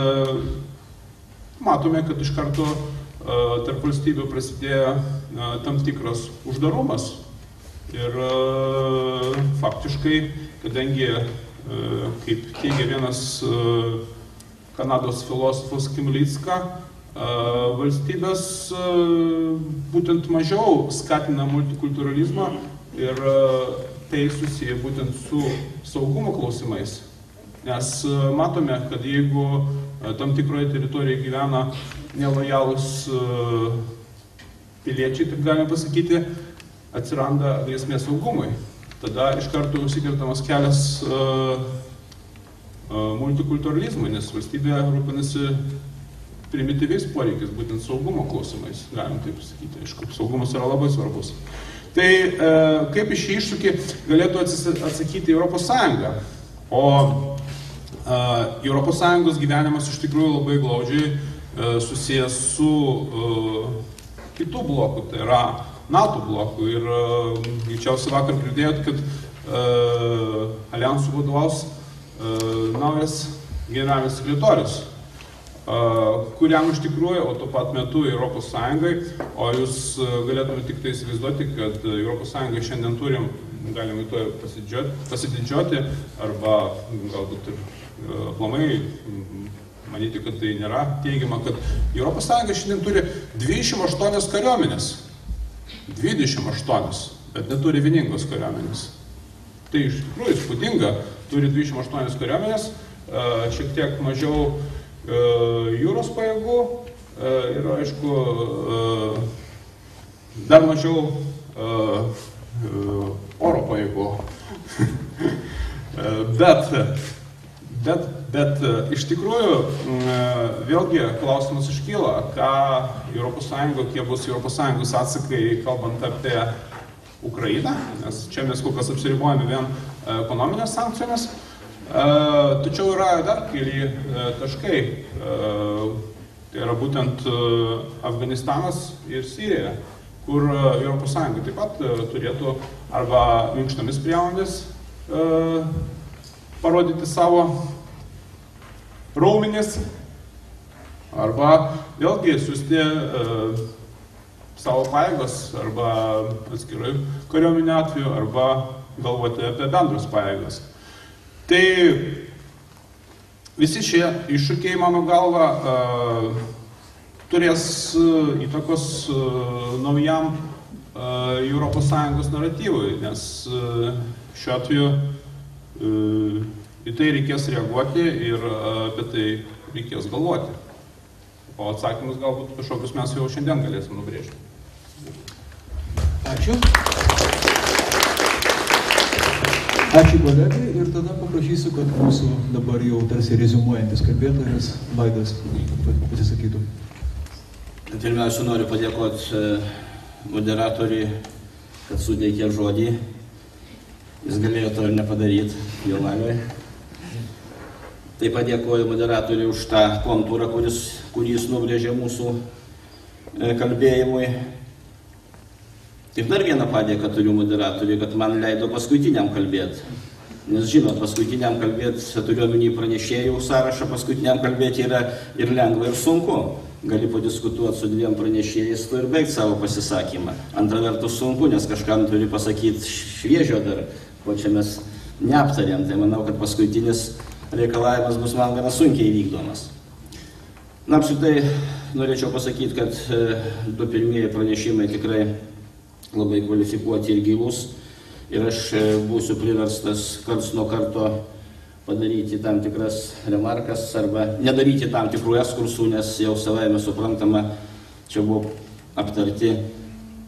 matome, kad iš karto tarp valstybių prasidėjo tam tikras uždarumas. Ir faktiškai, kadangi, kaip teigia vienas Kanados filosofas Kimlicka, valstybės būtent mažiau skatina multikulturalizmą ir tai susiję būtent su saugumo klausimais. Nes matome, kad jeigu tam tikroje teritorijoje gyvena nelojalūs piliečiai, taip galime pasakyti, atsiranda grėsmė saugumui. Tada iš karto užsikertamas kelias uh, uh, multikulturalizmui, nes valstybė rūpinasi primityviais poreikiais, būtent saugumo klausimais, galim taip pasakyti. Aišku, saugumas yra labai svarbus. Tai uh, kaip iš iššūkį galėtų atsakyti Europos Sąjunga? O uh, Europos Sąjungos gyvenimas iš tikrųjų labai glaudžiai uh, susijęs su uh, kitų blokų, tai yra NATO blokų. Ir greičiausiai vakar girdėjot, kad uh, alijansų vadovaus uh, naujas generalinis sekretorius, uh, kuriam iš tikrųjų, o tuo pat metu Europos Sąjungai, o jūs uh, galėtume tik tai įsivaizduoti, kad Europos Sąjungai šiandien turim, galime to pasididžiuoti, arba galbūt ir uh, aplamai manyti, kad tai nėra teigiama, kad Europos Sąjunga šiandien turi dvidešimt aštuonias kariuomenės. dvidešimt aštuonias, bet neturi vieningos kariuomenės. Tai iš tikrųjų įspūdinga, turi dvidešimt aštuonias kariuomenės, šiek tiek mažiau jūros pajėgų ir, aišku, dar mažiau oro pajėgų. Bet, bet, bet iš tikrųjų vėlgi klausimas iškyla, ką Europos Sąjunga, kokie bus Europos Sąjungos atsakai, kalbant apie Ukrainą, nes čia mes kol kas apsiribojame vien ekonominės sankcijomis, tačiau yra dar keli taškai, tai yra būtent Afganistanas ir Sirija, kur Europos Sąjunga taip pat turėtų arba minkštomis priemonės parodyti savo raumenis, arba vėlgi siųsti uh, savo pajėgas, arba atskirai kariuomenė atveju, arba galvoti apie bendras pajėgas. Tai visi šie iššūkiai, mano galva, uh, turės uh, įtakos uh, naujam uh, Europos Sąjungos naratyvui, nes uh, šiuo atveju uh, į tai reikės reaguoti ir apie tai reikės galvoti. O atsakymus galbūt kažkokius mes jau šiandien galėsim nubrėžti. Ačiū. Ačiū kolegai ir tada paprašysiu, kad mūsų dabar jau tarsi reziumuojantis kalbėtojas Vaidas pasisakytų. Pirmiausia, noriu padėkoti moderatoriui, kad suteikė žodį. Jis galėjo to ir nepadaryti, jo valioj. Taip pat dėkoju moderatoriui už tą kontūrą, kuris, kurį jis nubrėžė mūsų kalbėjimui. Tik dar vieną padėką turiu moderatoriui, kad man leido paskutiniam kalbėti. Nes žinot, paskutiniam kalbėti, turiu omeny pranešėjų sąrašą, paskutiniam kalbėti yra ir lengva, ir sunku. Gali padiskutuoti su dviem pranešėjais, tu ir baigti savo pasisakymą. Antra vertus sunku, nes kažkam turi pasakyti šviežio dar, ko čia mes neaptarėm. Tai manau, kad paskutinis reikalavimas bus man gana sunkiai vykdomas. Na, apskritai norėčiau pasakyti, kad du pirmieji pranešimai tikrai labai kvalifikuoti ir gilūs. Ir aš būsiu priverstas karts nuo karto padaryti tam tikras remarkas arba nedaryti tam tikrų ekskursų, nes jau savaime suprantama, čia buvo aptarti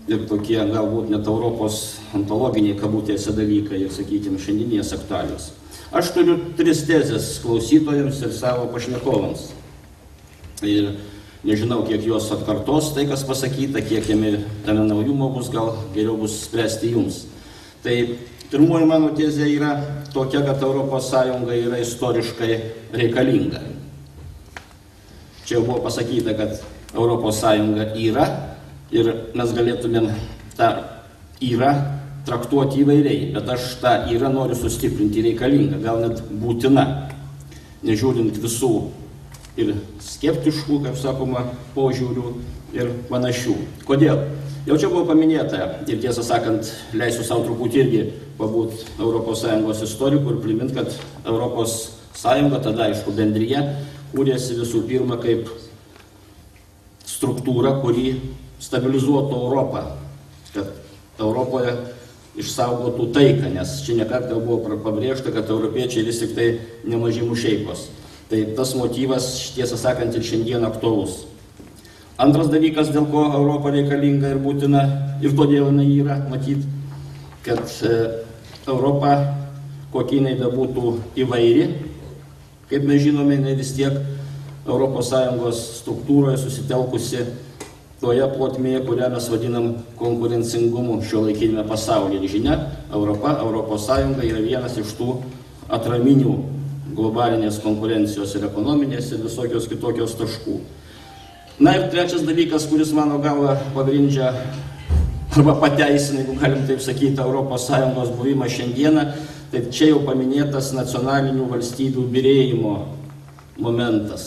ir tokie galbūt net Europos ontologiniai kabutėse dalykai ir, sakykime, šiandieninės aktualios. Aš turiu tris tezes klausytojams ir savo pašnekovams. Ir nežinau, kiek jos atkartos tai, kas pasakyta, kiek jame tame naujumo bus, gal geriau bus spręsti jums. Tai pirmoji mano tezė yra tokia, kad Europos Sąjunga yra istoriškai reikalinga. Čia jau buvo pasakyta, kad Europos Sąjunga yra ir mes galėtumėm tą yra traktuoti įvairiai, bet aš tą yra noriu sustiprinti reikalinga, gal net būtina, nežiūrint visų ir skeptiškų, kaip sakoma, požiūrių ir panašių. Kodėl? Jau čia buvo paminėta ir tiesą sakant, leisiu savo truputį irgi pabūt Europos Sąjungos istorikų ir primint, kad Europos Sąjunga, tada aišku bendrija, kūrėsi visų pirma kaip struktūra, kuri stabilizuotų Europą, kad Europoje išsaugotų taiką, nes čia nekartą buvo pabrėžta, kad europiečiai vis tik tai nemaži mušeikos. Tai tas motyvas, tiesą sakant, ir šiandien aktualus. Antras dalykas, dėl ko Europa reikalinga ir būtina, ir todėl jinai yra, matyt, kad Europa, kokia jinai bebūtų įvairi, kaip mes žinome, jinai vis tiek Europos Sąjungos struktūroje susitelkusi toje plotmėje, kurią mes vadinam konkurencingumu šiuolaikinėme pasaulyje. Ir žinia, Europa, Europos Sąjunga yra vienas iš tų atraminių globalinės konkurencijos ir ekonominės ir visokios kitokios taškų. Na ir trečias dalykas, kuris mano galva pagrindžia arba pateisina, jeigu galim taip sakyti, Europos Sąjungos buvimą šiandieną, tai čia jau paminėtas nacionalinių valstybių byrėjimo momentas.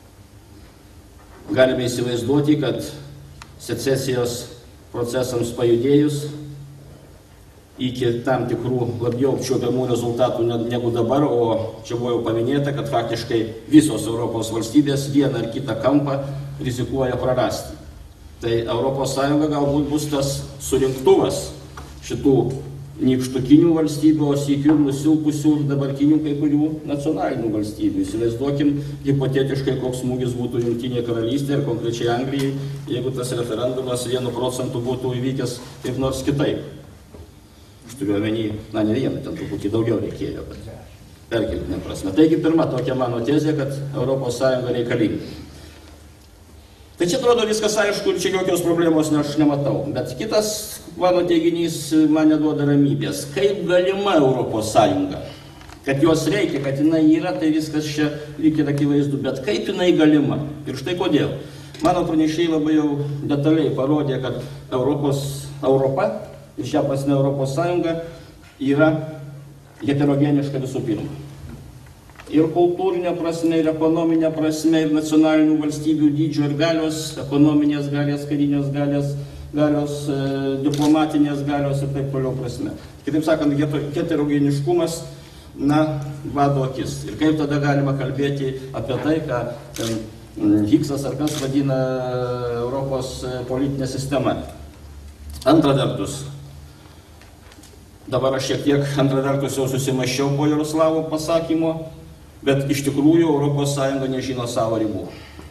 Galime įsivaizduoti, kad secesijos procesams pajudėjus iki tam tikrų labiau apčiuopiamų rezultatų negu dabar, o čia buvo jau paminėta, kad faktiškai visos Europos valstybės vieną ar kitą kampą rizikuoja prarasti. Tai Europos Sąjunga galbūt bus tas surinktuvas šitų nykštukinių valstybių, o sykių nusilpusių dabartinių kai kurių nacionalinių valstybių. Įsivaizduokim hipotetiškai, koks smūgis būtų Jungtinė karalystė ir konkrečiai Anglijai, jeigu tas referendumas vienu procentu būtų įvykęs kaip nors kitaip. Aš turiu omeny, na ne vieną, ten truputį daugiau reikėjo, bet perkeltinė prasme. Taigi pirma tokia mano tezė, kad Europos Sąjunga reikalinga. Tai čia atrodo viskas aišku ir čia jokios problemos ne, aš nematau. Bet kitas mano teiginys man neduoda ramybės. Kaip galima Europos Sąjunga? Kad jos reikia, kad jinai yra, tai viskas čia lyg ir akivaizdu. Bet kaip jinai galima? Ir štai kodėl. Mano pranešėjai labai jau detaliai parodė, kad Europos, Europa ir šią prasme Europos Sąjunga yra heterogeniška visų pirma. Ir kultūrinė prasme, ir ekonominė prasme, ir nacionalinių valstybių dydžio ir galios, ekonominės galios, karinės galios, galios e, diplomatinės galios ir taip toliau prasme. Kitaip sakant, heterogeniškumas, na, vado akis. Ir kaip tada galima kalbėti apie tai, ką ten, Higgsas ar kas vadina Europos politinė sistema. Antra vertus, dabar aš šiek tiek antra vertus jau susimaščiau po Jaroslavo pasakymo, bet iš tikrųjų Europos Sąjunga nežino savo ribų.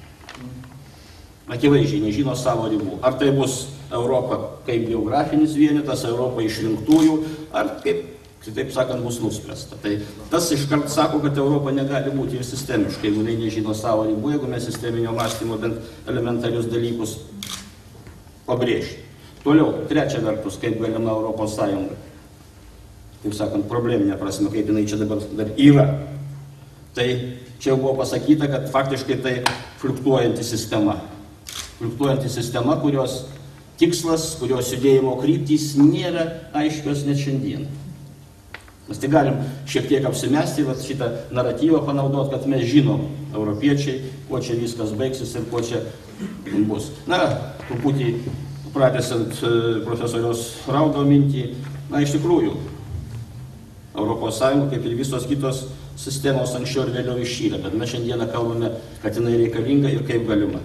Akivaizdžiai nežino savo ribų. Ar tai bus Europa kaip geografinis vienetas, Europa išrinktųjų, ar kaip, kitaip sakant, bus nuspręsta. Tai tas iškart sako, kad Europa negali būti ir sistemiškai, jeigu jinai nežino savo ribų, jeigu mes sisteminio mąstymo bent elementarius dalykus pabrėžti. Toliau, trečia vertus, kaip galima Europos Sąjunga. Taip sakant, probleminė prasme, kaip jinai čia dabar dar yra. Tai čia jau buvo pasakyta, kad faktiškai tai fluktuojanti sistema. Fluktuojanti sistema, kurios tikslas, kurios judėjimo kryptys nėra aiškios net šiandien. Mes tai galim šiek tiek apsimesti, vat šitą naratyvą panaudoti, kad mes žinom, europiečiai, kuo čia viskas baigsis ir kuo čia bus. Na, truputį pratęsiant profesoriaus Raudo mintį, na, iš tikrųjų, Europos Sąjunga, kaip ir visos kitos sistemos anksčiau ir vėliau išyra, bet mes šiandieną kalbame, kad jinai reikalinga ir kaip galima.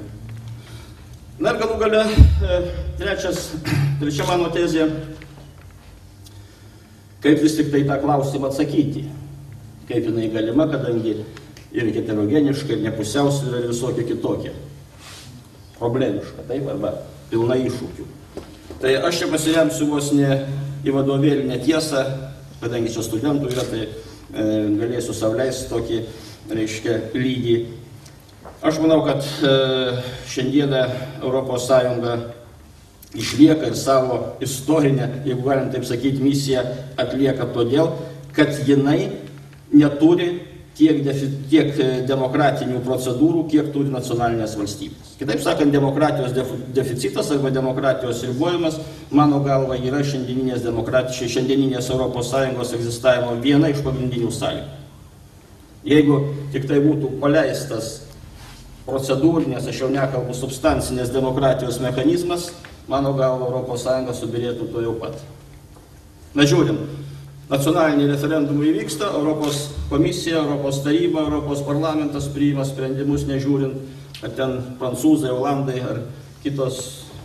Na ir galų gale, trečias, trečia mano tezė, kaip vis tik tai tą klausimą atsakyti, kaip jinai galima, kadangi ir heterogeniška, ir nepusiausvyrė, ir visokia kitokia. Problemiška, taip, arba pilna iššūkių. Tai aš čia pasiremsiu vos ne į vadovėlinę tiesą, kadangi čia studentų yra, tai e, galėsiu sauliaisti tokį, reiškia, lygį. Aš manau, kad e, šiandieną Europos Sąjunga išlieka ir savo istorinę, jeigu galim taip sakyti, misiją atlieka todėl, kad jinai neturi tiek, tiek demokratinių procedūrų, kiek turi nacionalinės valstybės. Kitaip sakant, demokratijos deficitas arba demokratijos ribojimas, mano galva, yra šiandieninės, šiandieninės Europos Sąjungos egzistavimo viena iš pagrindinių sąlygų. Jeigu tik tai būtų paleistas procedūrinės, aš jau nekalbu, substancinės demokratijos mechanizmas, mano galva, Europos Sąjunga subirėtų to jau pat. Na žiūrim, nacionaliniai referendumai vyksta, Europos komisija, Europos taryba, Europos parlamentas priima sprendimus, nežiūrint, kad ten prancūzai, olandai ar kitos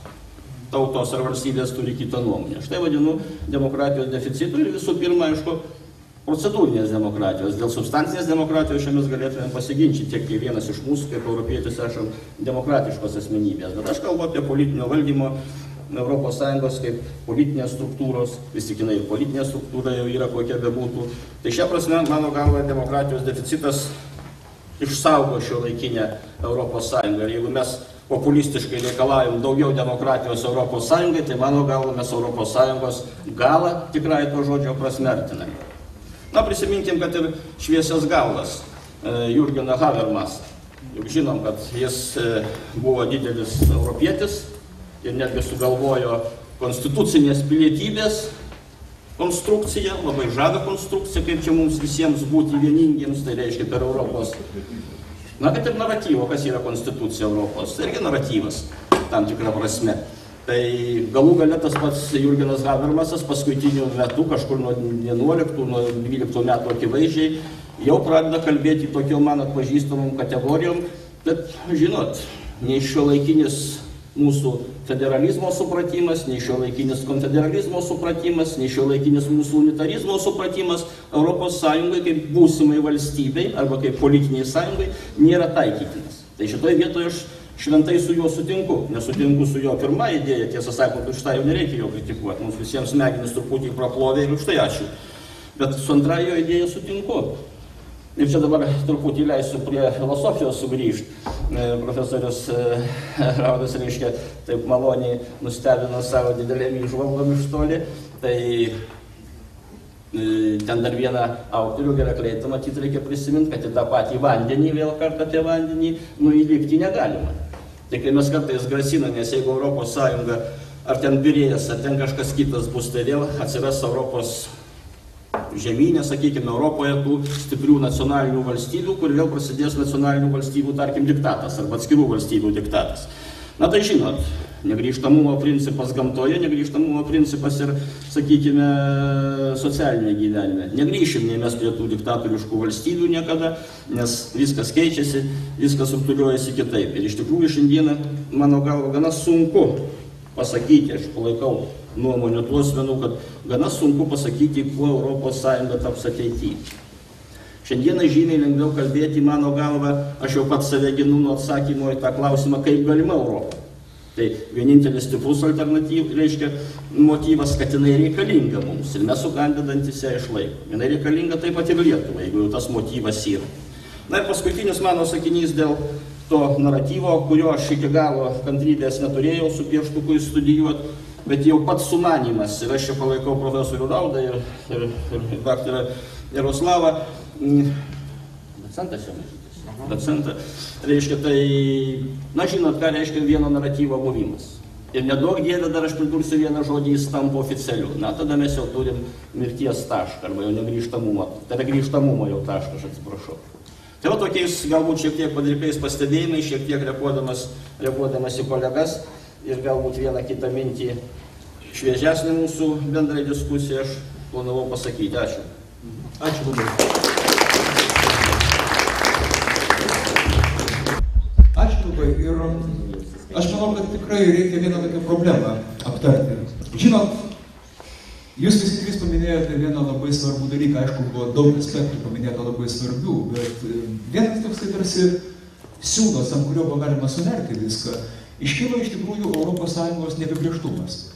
tautos ar valstybės turi kitą nuomonę. Štai vadinu demokratijos deficitu ir visų pirma, aišku, procedūrinės demokratijos. Dėl substancinės demokratijos šiandien mes galėtume pasiginčyti, tiek vienas iš mūsų, kaip europietis, esam demokratiškos asmenybės. Bet aš kalbu apie politinio valdymo Europos Sąjungos kaip politinės struktūros, vis tik jinai politinė struktūra jau yra kokia bebūtų. Tai šia prasme, mano galva, demokratijos deficitas išsaugo šio laikinę Europos Sąjungą. Ir jeigu mes populistiškai reikalavim daugiau demokratijos Europos Sąjungai, tai mano galva mes Europos Sąjungos galą tikrai to žodžio prasmertiname. Na, prisiminkim, kad ir šviesias galvas Jurgeną Habermasą. Juk žinom, kad jis buvo didelis europietis ir netgi sugalvojo konstitucinės pilietybės konstrukciją, labai žavę konstrukciją, kaip čia mums visiems būti vieningiems, tai reiškia per Europos. Na, kad ir naratyvo, kas yra konstitucija Europos, tai irgi naratyvas, tam tikrą prasme. Tai galų gale tas pats Jurgenas Habermasas paskutiniu metu, kažkur nuo vienuoliktų, nuo dvyliktų metų akivaizdžiai, jau pradeda kalbėti tokiom man atpažįstamom kategorijom, bet, žinot, nei šiuolaikinis mūsų federalizmo supratimas, nei šiuolaikinis konfederalizmo supratimas, nei šiuolaikinis mūsų unitarizmo supratimas Europos Sąjungai kaip būsimai valstybei arba kaip politiniai sąjungai nėra taikytinas. Tai šitoje vietoje aš šventai su juo sutinku, nesutinku su jo pirmą idėją, tiesą sakant, už tai jau nereikia jo kritikuoti, mums visiems smegenis truputį praplovė ir už tai ačiū. Bet su antrąją idėją sutinku. Ir čia dabar truputį leisiu prie filosofijos sugrįžti. Profesorius Raudas, reiškia, taip maloniai nustebino savo didelėm įžvalgom iš toli. Tai ten dar vieną autorių, Herakleitą, matyt, reikia prisiminti, kad į tą patį vandenį, vėl kartą apie vandenį, nu įlipti negalima. Tai kai mes kartais grasiname, nes jeigu Europos Sąjunga, ar ten birėjas, ar ten kažkas kitas bus, tai vėl atsiras Europos žemynė, sakykime, Europoje tų stiprių nacionalinių valstybių, kur vėl prasidės nacionalinių valstybių, tarkim, diktatas arba atskirų valstybių diktatas. Na tai žinot, negrįžtamumo principas gamtoje, negrįžtamumo principas ir, sakykime, socialinėje gyvenime. Negrįšim nei mes prie tų diktatoriškų valstybių niekada, nes viskas keičiasi, viskas rutuliojas kitaip. Ir iš tikrųjų šiandieną, mano galva, gana sunku pasakyti, aš palaikau nuomonę tų asmenų, kad gana sunku pasakyti, kuo Europos Sąjunga taps ateityje. Šiandieną žymiai lengviau kalbėti, mano galva, aš jau pats save ginu nuo atsakymo į tą klausimą, kaip galima Europą. Tai vienintelis stiprus alternatyv, reiškia, motyvas, kad jinai reikalinga mums ir mes sukandę dantis ją išlaikom. Jinai reikalinga taip pat ir Lietuvai, jeigu jau tas motyvas yra. Na ir paskutinis mano sakinys dėl to naratyvo, kurio aš iki galo kantrybės neturėjau su pieštuku studijuoti, bet jau pats sumanymas, ir aš čia palaikau profesorių Raudą ir, ir, ir daktarą Jaroslavą, docentas jau matytis, docentą, reiškia tai, na žinot, ką reiškia vieno naratyvo buvimas. Ir nedaug dievė, dar aš pridursiu vieną žodį, jis tampa oficialiu. Na, tada mes jau turim mirties tašką, arba jau negrįžtamumo, tai yra grįžtamumo jau tašką, aš atsiprašau. Tai va tokiais galbūt šiek tiek padrikais pastebėjimais, šiek tiek reaguodamas, reaguodamas į kolegas ir galbūt vieną kitą mintį šviežesnį mūsų bendrai diskusiją aš planavau pasakyti. Ačiū. Ačiū labai. Ačiū labai. Ir aš manau, kad tikrai reikia vieną tokią problemą aptarti. Žinot, jūs visi trys paminėjote vieną labai svarbų dalyką, aišku, buvo daug aspektų paminėta labai svarbių, bet vienas toks tai tarsi siūlas, ant kurio buvo galima sunerti viską, iškilo iš tikrųjų Europos Sąjungos neapibrėžtumas.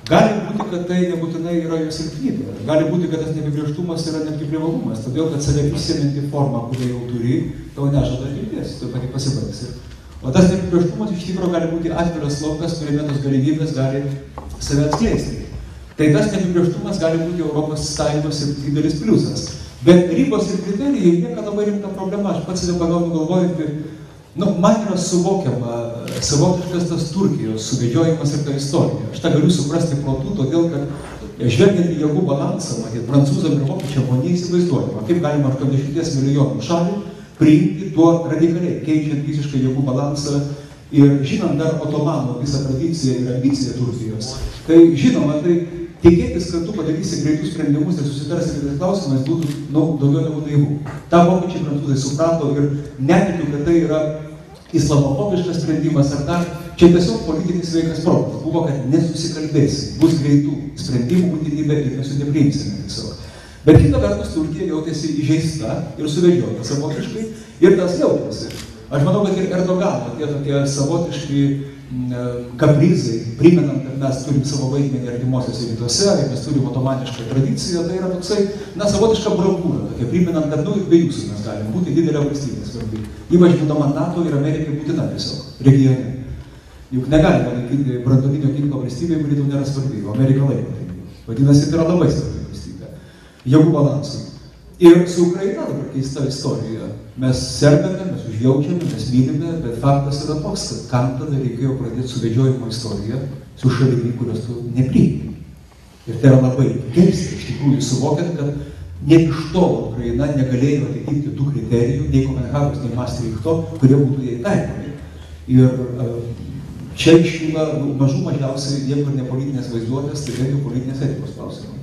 Gali būti, kad tai nebūtinai yra jo silpnybė. Gali būti, kad tas neapibrėžtumas yra netgi privalumas, todėl kad save prisiminti formą, kurią jau turi, tau nežada ateities, tu pati pasibaigs. O tas neapibrėžtumas iš tikrųjų gali būti atviras laukas, kuriame tos galimybės gali save atskleisti. Tai tas neapibrėžtumas gali būti Europos Sąjungos didelis pliusas. Bet ribos ir kriterijai lieka labai rimta problema. Aš pats save pagaunu galvojant, nu, man yra suvokiama, savotiškas tas Turkijos suvedžiojimas ir ta istorija. Aš tą galiu suprasti protų, todėl kad žvelgiant į jėgų balansą, matyt, prancūzam ir vokiečiam buvo neįsivaizduojama, kaip galima aštuoniasdešimties milijonų šalį priimti tuo radikaliai, keičiant visiškai jėgų balansą ir žinant dar otomanų visą tradiciją ir ambiciją Turkijos. Tai žinoma, tai tikėtis, kad tu padarysi greitus sprendimus ir susitarsi kitais klausimais, būtų nu, daugiau negu naivu. Ta vokiečiai prancūzai suprato ir netikiu, kad tai yra islamofobiškas sprendimas ar dar. Čia tiesiog politinis sveikas protas. Buvo, kad nesusikalbėsi, bus greitų sprendimų būtinybė ir mes jų nepriimsime tiesiog. Bet kita vertus, Turkija jautėsi įžeista ir suvedžiota savotiškai ir tas jautėsi. Aš manau, kad ir Erdogano tie tokie savotiški kaprizai, primenant, kad mes turim savo vaidmenį artimuosiuose rytuose, ir mes turim otomanišką tradiciją, tai yra toksai, na, savotiška bravūra, tokia, primenant, kad, nu, be jūsų mes galim būti didelė valstybė svarbi. Ypač būdama NATO ir Amerikai būtina tiesiog regione. Juk negalima laikyti branduolinio ginklo valstybė, kuri tau nėra svarbi, o Amerika laiko tai. Vadinasi, tai yra labai svarbi valstybė. Jėgų balansui. Ir su Ukraina dabar keista istorija. Mes sergame, mes užjaučiame, mes mylime, bet faktas yra toks, kad kam tada reikėjo pradėti suvedžiojimo istoriją su šalimi, kurios tu nepriimi. Ir tai yra labai keista, iš tikrųjų, suvokiant, kad net iš to Ukraina negalėjo atitikti tų kriterijų, nei Kopenhagos, nei Maastrichto, kurie būtų jai taikomi. Ir čia iškyla nu, mažų mažiausiai, jeigu ir ne politinės vaizduotės, tai bent jau politinės etikos klausimai.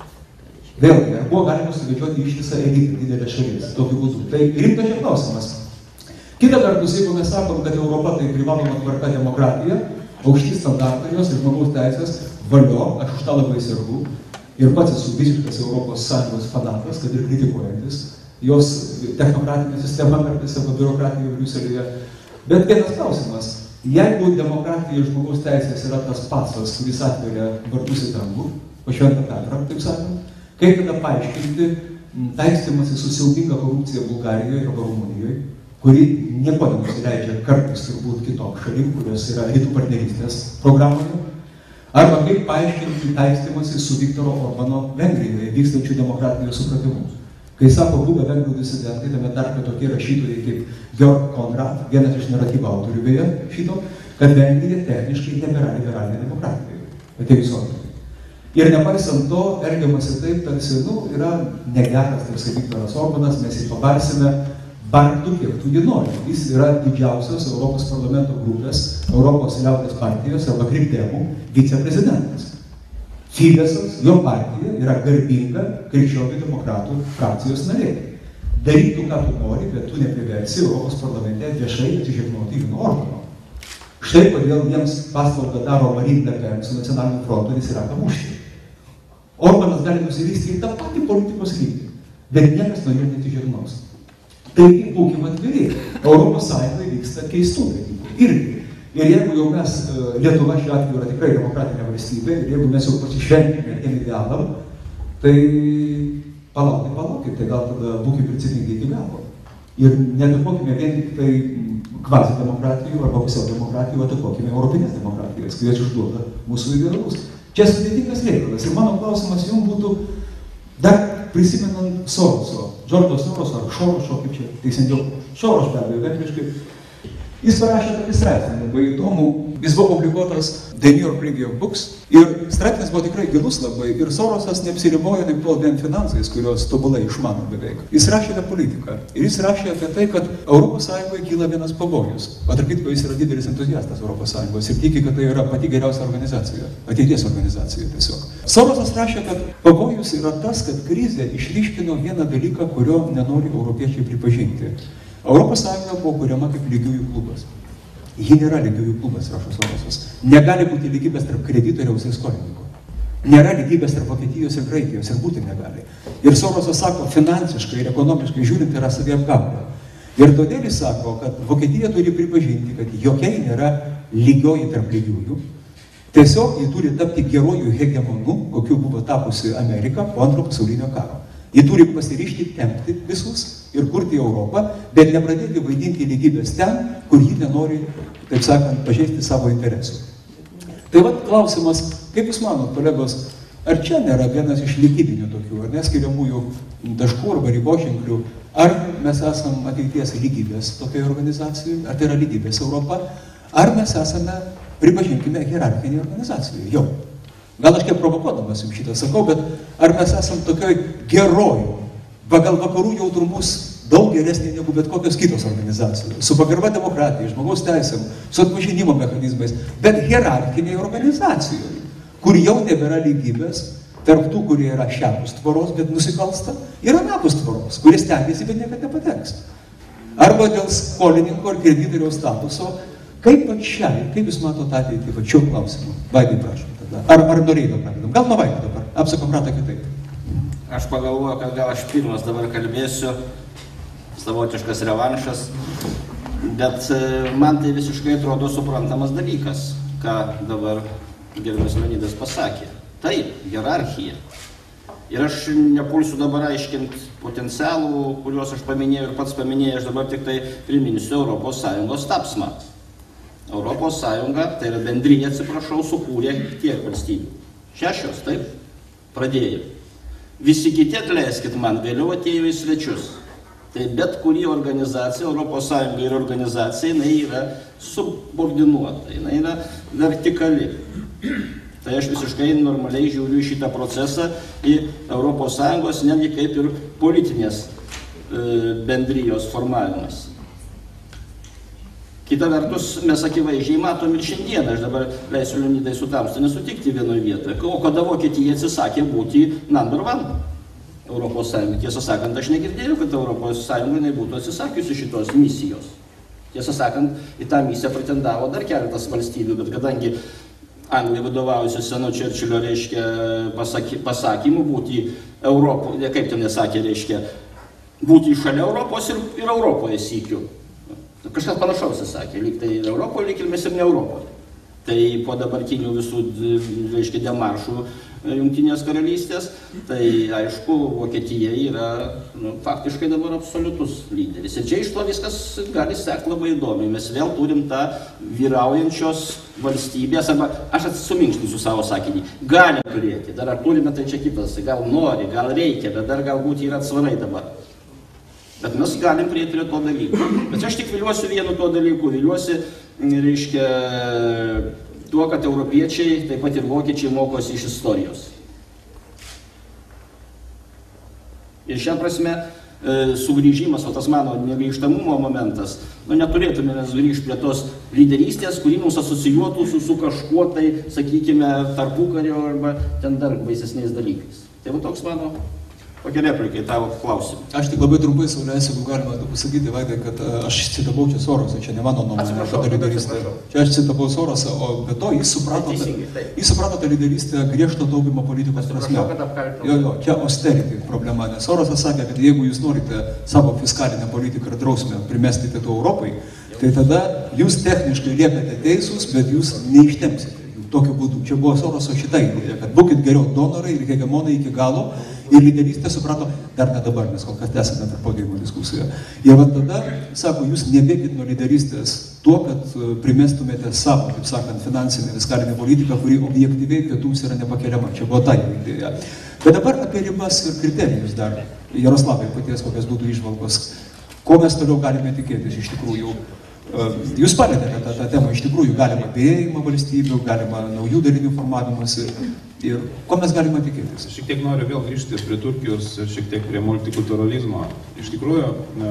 Vėlgi, ar buvo galima suvedžioti ištisą elitą didelę šalis, tokiu būdu. Tai rimtas čia klausimas. Kita vertus, jeigu mes sakom, kad Europa tai privaloma tvarka demokratija, aukšti standartai jos ir žmogaus teisės, valio, aš už tą labai sergu, ir pats esu visiškas Europos Sąjungos fanatas, kad ir kritikuojantis, jos technokratinė sistema kartais arba biurokratija Briuselyje. Bet vienas klausimas, jeigu demokratija ir žmogaus teisės yra tas pasas, kuris atveria vartus į dangų, o šventą Petrą, taip sakant, kaip tada paaiškinti taikstymasi su siaubinga korupcija Bulgarijoje arba Rumunijoje, kuri nieko nenusileidžia kartais turbūt kitom šalim, kurios yra rytų partnerystės programoje, arba kaip paaiškinti taikstymasi su Viktoro Orbano Vengrijoje vykstančių demokratijos supratimu. Kai sako buvę vengrų disidentai, tame tarpe tokie rašytojai kaip Georg Konrad, vienas iš naratyvo autorių beje šito, kad Vengrija techniškai nebėra liberalinė demokratija. Atėjus visuomenė. Ir nepaisant to, elgiamasi taip, tarsi, nu, yra negeras, tarsi Viktoras Orbanas, mes jį pabarsime, bartų kiek tu jį nori. Jis yra didžiausios Europos parlamento grupės, Europos liaudės partijos arba krikdemų viceprezidentas. Fidesas, jo partija, yra garbinga krikščionių demokratų frakcijos narė. Darytų, ką tu nori, bet tu nepriversi Europos parlamente viešai atsižegnoti Vino Orbano. Štai kodėl jiems paslaugą daro Marine Le Pen su nacionaliniu frontu, jis yra ką mušti. Orbanas gali nusivysti į tą patį politikos lygį, bet niekas nuo jo netižegnos. Taigi, būkime atviri, Europos Sąjungoje vyksta keistų dalykų. Irgi. Ir jeigu jau mes, Lietuva šiuo atveju yra tikrai demokratinė valstybė, ir jeigu mes jau pasišventime tiem idealam, tai palaukit, palaukit, tai gal tada būkime principingi iki galo. Ir netakokime vien tik tai kvazi demokratijų arba pusiau demokratijų, atakuokime europinės demokratijos, kurios išduoda mūsų idealus. Čia sudėtingas reikalas. Ir mano klausimas jums būtų, dar prisimenant Soroso, Džordžo Soroso ar Šorošo, kaip čia teisingiau, Šoroš be abejo, vengriškai, jis parašė tokį straipsnį, labai įdomų, jis buvo publikuotas The New York Review of Books ir straipsnis buvo tikrai gilus labai ir Sorosas neapsiribojo taip tol vien finansais, kurios tobulai išmano beveik. Jis rašė apie politiką ir jis rašė apie tai, kad Europos Sąjungoje kyla vienas pavojus. O tarp kitko jis yra didelis entuziastas Europos Sąjungos ir tiki, kad tai yra pati geriausia organizacija, ateities organizacija tiesiog. Sorosas rašė, kad pavojus yra tas, kad krizė išryškino vieną dalyką, kurio nenori europiečiai pripažinti. Europos Sąjunga buvo kuriama kaip lygiųjų klubas. Ji nėra lygiųjų klubas, rašo Sorosas. Negali būti lygybės tarp kreditoriaus ir skolininko. Nėra lygybės tarp Vokietijos ir Graikijos ir būti negali. Ir Sorosas sako, finansiškai ir ekonomiškai žiūrint yra saviapgaulė. Ir todėl jis sako, kad Vokietija turi pripažinti, kad jokiai nėra lygioji tarp lygiųjų. Tiesiog ji turi tapti geruoju hegemonu, kokiu buvo tapusi Amerika po antro pasaulinio karo. Ji turi pasiryžti tempti visus ir kurti Europą, bet nepradėti vaidinti lygybės ten, kur ji nenori, taip sakant, pažeisti savo interesų. Tai vat klausimas, kaip jūs manot, kolegos, ar čia nėra vienas iš lygybinių tokių, ar neskiriamųjų taškų arba riboženklių, ar mes esame ateities lygybės tokioje organizacijoje, ar tai yra lygybės Europa, ar mes esame, pripažinkime, hierarchinėje organizacijoje jau. Gal aš kiek provokuodamas jums šitą sakau, bet ar mes esame tokioj gerojų, pagal vakarų jautrumus daug geresnė negu bet kokios kitos organizacijos, su pagarba demokratijai, žmogaus teisėm, su atpažinimo mechanizmais, bet hierarchinėje organizacijoje, kur jau nebėra lygybės tarp tų, kurie yra šiapus tvoros, bet nusikalsta, ir anapus tvoros, kurie stengiasi, bet niekada nepateks. Arba dėl skolininko ar kreditoriaus statuso, kaip pačiai, kaip jūs matote ateitį, va šiuo klausimu? Vaidai, prašom tada. Ar, ar norėjau pradedam? Gal nuo Vaidai dabar, apsakom ratą kitaip. Aš pagalvoju, kad gal aš pirmas dabar kalbėsiu, savotiškas revanšas, bet man tai visiškai atrodo suprantamas dalykas, ką dabar gerbiamas Leonidas pasakė. Taip, hierarchija. Ir aš nepulsiu dabar aiškinti potencialų, kuriuos aš paminėjau ir pats paminėjau, aš dabar tik tai priminsiu Europos Sąjungos tapsmą. Europos Sąjunga, tai yra bendrija, atsiprašau, sukūrė tiek valstybių. Šešios, taip, pradėjo. Visi kiti, atleiskit man, vėliau atėjo į svečius. Tai bet kuri organizacija, Europos Sąjunga ir organizacija, jinai yra subordinuota, jinai yra vertikali. Tai aš visiškai normaliai žiūriu į šitą procesą, į Europos Sąjungos, netgi kaip ir politinės e, bendrijos formavimas. Kita vertus, mes akivaizdžiai matom ir šiandieną, aš dabar leisiu Leonidai su Tamsta nesutikti vienoje vietoje, o kada Vokietija atsisakė būti number one Europos Sąjungai. Tiesą sakant, aš negirdėjau, kad Europos Sąjungai nebūtų atsisakiusi šitos misijos. Tiesą sakant, į tą misiją pretendavo dar keletas valstybių, bet kadangi Anglija vadovaujusi seno Čerčilio, reiškia, pasaky, pasakymų būti Europoje, kaip ten nesakė, reiškia, būti šalia Europos ir, ir Europoje sykiu. Kažkas panašaus sakė, lyg tai Europoje, lyg ir mes ir ne Europoje. Tai po dabartinių visų, reiškia, demaršų Jungtinės karalystės, tai aišku, Vokietija yra nu, faktiškai dabar absoliutus lyderis. Ir čia iš to viskas gali sekti labai įdomiai. Mes vėl turim tą vyraujančios valstybės, arba aš suminkštinsiu savo sakinį, galim turėti, dar ar turime, tai čia kitas, gal nori, gal reikia, bet dar galbūt yra atsvarai dabar. Bet mes galim prieiti prie to dalyko. Bet aš tik viliuosi vienu to dalyku, viliuosi, reiškia, tuo, kad europiečiai, taip pat ir vokiečiai mokosi iš istorijos. Ir šią prasme, sugrįžimas, o tas mano negrįžtamumo momentas, nu neturėtume mes grįžti prie tos lyderystės, kuri mums asocijuotų su, su kažkuo tai, sakykime, tarpukario arba ten dar baisesniais dalykais. Tai va toks mano kokia replika į tavo klausimą. Aš tik labai trumpai sauliaisiu, jeigu galima pasakyti, Vaidai, kad aš citavau čia Sorosą, čia ne mano nuomonė apie tą lyderystę. Čia aš citavau Sorosą, o be to jis suprato, jis suprato tą lyderystę griežto taupymo politikos prasme. Jo, jo, čia austerity problema, nes Sorosas sakė, kad jeigu jūs norite savo fiskalinę politiką ir drausmę primesti pietų Europai, tai tada jūs techniškai liepiate teisūs, bet jūs neištempsite. Tokiu būdu. Čia buvo Soroso šita idėja, kad būkit geriau donorai ir hegemonai iki galo. Ir lyderystė suprato, dar ne dabar, mes kol kas esame tarp podiumo diskusijoje. Ir va tada, sako, jūs nebėgit nuo lyderystės tuo, kad primestumėte savo, kaip sakant, finansinę fiskalinę politiką, kuri objektyviai pietums yra nepakeliama. Čia buvo ta idėja. Bet dabar apie ribas ir kriterijus dar. Jaroslavai, paties kokias būtų išvalgos. Ko mes toliau galime tikėtis iš tikrųjų? Jūs palėtėte tą, tą temą, iš tikrųjų galima bėjimą valstybių, galima naujų dalinių formavimas ir, ir ko mes galime tikėtis? Šiek tiek noriu vėl grįžti prie Turkijos ir šiek tiek prie multikulturalizmo. Iš tikrųjų,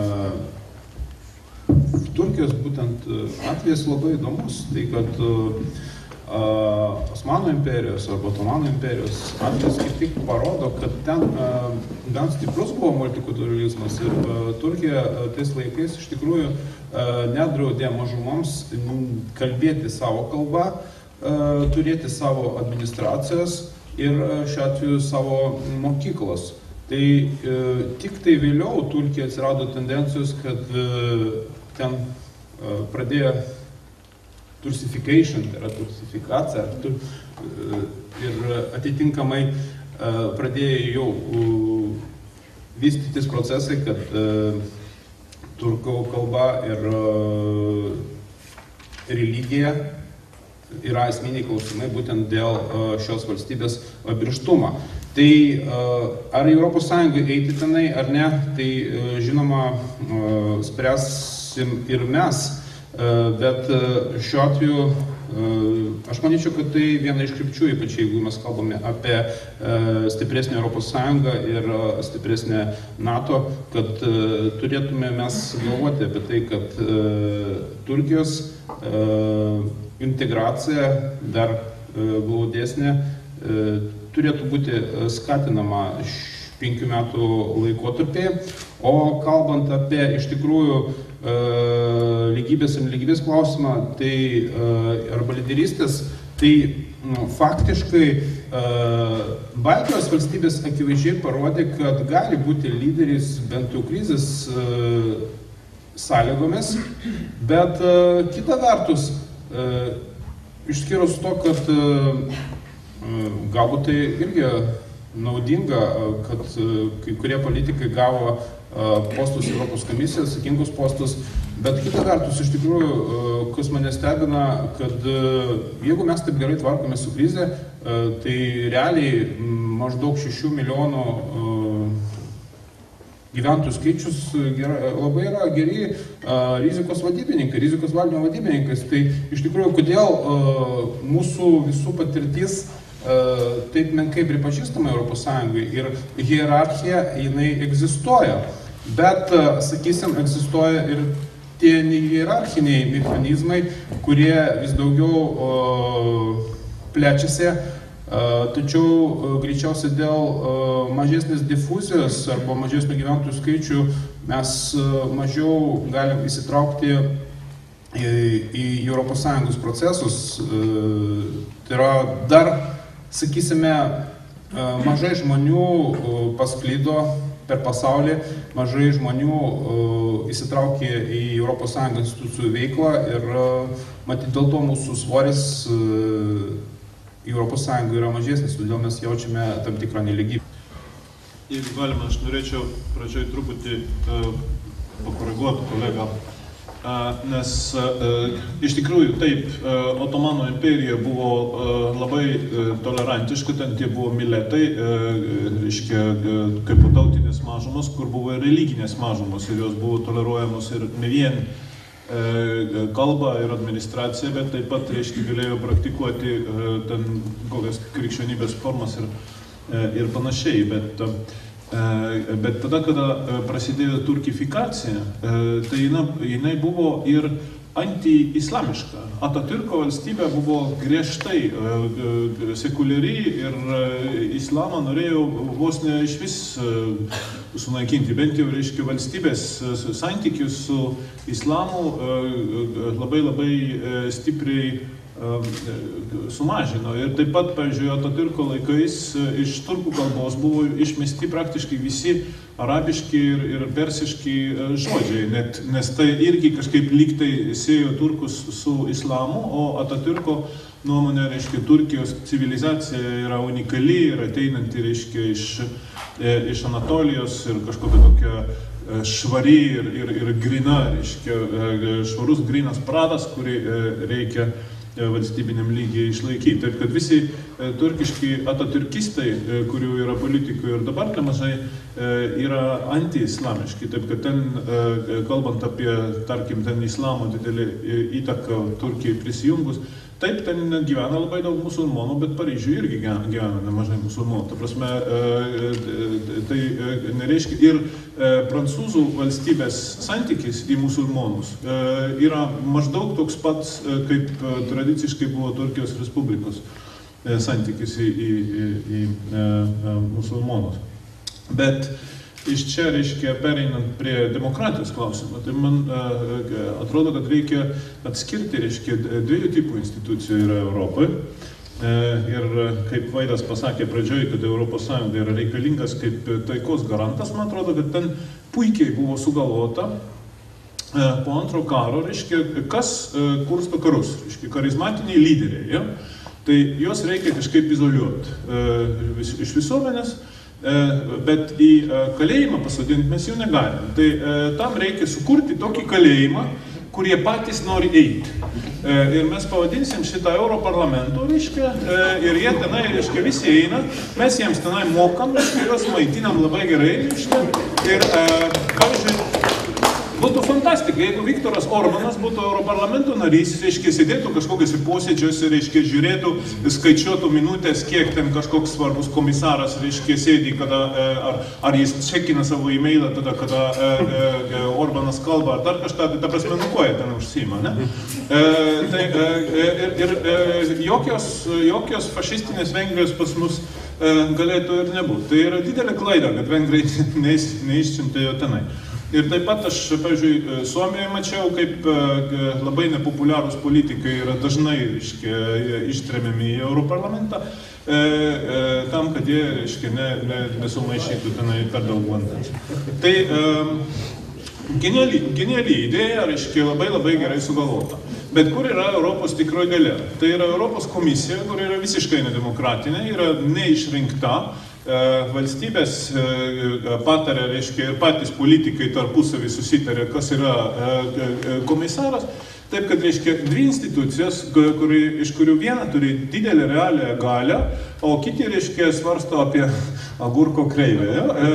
Turkijos būtent atvejas labai įdomus, tai kad Osmanų imperijos arba Otomanų imperijos atvejas kaip tik parodo, kad ten gan stiprus buvo multikulturalizmas ir Turkija tais laikais iš tikrųjų nedraudė mažumoms kalbėti savo kalbą, turėti savo administracijas ir šiuo atveju savo mokyklos. Tai tik tai vėliau Turkija atsirado tendencijos, kad ten pradėjo tursification, tai yra tursifikacija. Tur, ir atitinkamai pradėjo jau vystytis procesai, kad turkų kalba ir religija yra esminiai klausimai būtent dėl šios valstybės apibrėžtumo. Tai ar Europos Sąjungai eiti tenai ar ne, tai žinoma spręsim ir mes, bet šiuo atveju aš manyčiau, kad tai viena iš krypčių, ypač jeigu mes kalbame apie stipresnę Europos Sąjungą ir stipresnę NATO, kad turėtume mes galvoti apie tai, kad Turkijos integracija dar glaudesnė turėtų būti skatinama penkių metų laikotarpyje. O kalbant apie iš tikrųjų lygybės ir lygybės klausimą, tai arba lyderystės, tai nu, faktiškai Baltijos valstybės akivaizdžiai parodė, kad gali būti lyderis bent jau krizės sąlygomis, bet kita vertus, išskyrus to, kad galbūt tai irgi naudinga, kad kai kurie politikai gavo postus Europos komisijos, atsakingus postus, bet kita vertus, iš tikrųjų, kas mane stebina, kad jeigu mes taip gerai tvarkome su krize, tai realiai maždaug šešių milijonų gyventojų skaičius labai yra geri rizikos vadybininkai, rizikos valdymo vadybininkai. Tai iš tikrųjų, kodėl mūsų visų patirtis taip menkai pripažįstama Europos Sąjungai ir hierarchija jinai egzistuoja, bet, sakysim, egzistuoja ir tie hierarchiniai mechanizmai, kurie vis daugiau plečiasi, tačiau greičiausiai dėl mažesnės difuzijos arba mažesnių gyventojų skaičių mes mažiau galim įsitraukti į Europos Sąjungos procesus. Tai yra dar, sakysime, mažai žmonių pasklydo per pasaulį, mažai žmonių įsitraukė į Europos Sąjungos institucijų veiklą ir matyt dėl to mūsų svoris Europos Sąjungoje yra mažesnis, todėl mes jaučiame tam tikrą nelygybę. Jeigu galima, aš norėčiau pradžioj truputį pakoreguoti kolegą. Nes iš tikrųjų taip, Otomano imperija buvo labai tolerantiška, ten tie buvo miletai, reiškia, kaip tautinės mažumos, kur buvo ir religinės mažumos ir jos buvo toleruojamos ir ne vien kalba ir administracija, bet taip pat, reiškia, galėjo praktikuoti ten kokias krikščionybės formas ir, ir panašiai. Bet, Bet tada, kada prasidėjo turkifikacija, tai jinai buvo ir anti-islamiška. Atatürko valstybė buvo griežtai sekuliari ir islamą norėjo vos ne iš vis sunaikinti. Bent jau, reiškia, valstybės santykius su islamu labai labai stipriai sumažino. Ir taip pat, pavyzdžiui, Atatürko laikais iš turkų kalbos buvo išmesti praktiškai visi arabiški ir, ir persiški žodžiai, net, nes tai irgi kažkaip lygtai siejo turkus su islamu, o Atatürko nuomonė, reiškia, Turkijos civilizacija yra unikali ir ateinanti, reiškia, iš, iš Anatolijos ir kažkokia tokia švari ir, ir, ir grina, reiškia, švarus grinas pradas, kurį reikia valstybiniam lygiai išlaikyti. Taip, kad visi turkiški atatürkistai, kurių yra politikoje ir dabar nemažai, yra anti-islamiški. Taip, kad ten, kalbant apie, tarkim, ten islamo didelį įtaką Turkijai prisijungus, taip, ten gyvena labai daug musulmonų, bet Paryžiuje irgi gyvena nemažai musulmonų. Ta prasme, tai nereiškia. Ir prancūzų valstybės santykis į musulmonus yra maždaug toks pats, kaip tradiciškai buvo Turkijos Respublikos santykis į, į, į, į musulmonus. Bet iš čia, reiškia, pereinant prie demokratijos klausimą, tai man atrodo, kad reikia atskirti, reiškia, dviejų tipų institucijų yra Europoje. Ir kaip Vaidas pasakė pradžioj, kad Europos Sąjunga yra reikalingas kaip taikos garantas, man atrodo, kad ten puikiai buvo sugalvota po antro karo, reiškia, kas kursto karus, reiškia, karizmatiniai lyderiai, ja? Tai juos reikia kažkaip izoliuoti iš visuomenės, bet į kalėjimą pasodinti mes jų negalim. Tai tam reikia sukurti tokį kalėjimą, kurie patys nori eiti. Ir mes pavadinsim šitą Europarlamentų, reiškia, ir jie tenai, reiškia, visi eina, mes jiems tenai mokam, reiškia, juos maitinam labai gerai, reiškia, ir, pavyzdžiui, būtų fantastika, jeigu Viktoras Orbanas būtų Europarlamento narys, reiškia, sėdėtų kažkokiuose posėdžiuose, reiškia, žiūrėtų, skaičiuotų minutės, kiek ten kažkoks svarbus komisaras, reiškia, sėdi, kada, ar, ar jis čekina savo e-mailą tada, kada e, e, Orbanas kalba, ar dar kažką, tai ta prasme, nu ko jie ten užsiima, ne? E, tai, e, ir ir e, jokios, jokios fašistinės Vengrijos pas mus e, galėtų ir nebūti. Tai yra didelė klaida, kad Vengrai neišsiuntė jo tenai. Ir taip pat aš, pavyzdžiui, Suomijoje mačiau, kaip labai nepopuliarūs politikai yra dažnai, reiškia, ištremiami į Europarlamentą, e, e, tam, kad jie, reiškia, ne, ne, nesumaišytų tenai per daug vandens. Tai e, geniali, geniali idėja, reiškia, labai labai gerai sugalvota. Bet kur yra Europos tikroji galia? Tai yra Europos komisija, kur yra visiškai nedemokratinė, yra neišrinkta. Valstybės patarė, reiškia, ir patys politikai tarpusavį susitarė, kas yra komisaras. Taip, kad, reiškia, dvi institucijos, kuri, iš kurių viena turi didelę realią galią, o kiti, reiškia, svarsto apie agurko kreivę. Ja?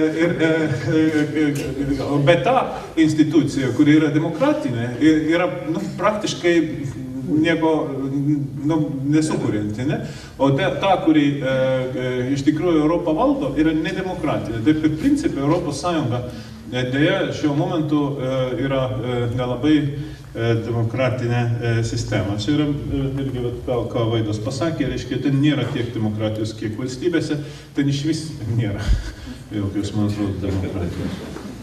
Ir, bet ta institucija, kuri yra demokratinė, yra, nu, praktiškai nieko, nu, nesukurianti, ne? O ta, ta kuri e, e, iš tikrųjų Europą valdo, yra nedemokratinė. Taip, kad principai Europos Sąjunga dėja šiuo momentu e, yra e, nelabai e, demokratinė e, sistema. Čia yra, e, irgi, ką, ką Vaidas pasakė, reiškia, ten nėra tiek demokratijos, kiek valstybėse, ten iš vis nėra jokios, man atrodo, demokratijos.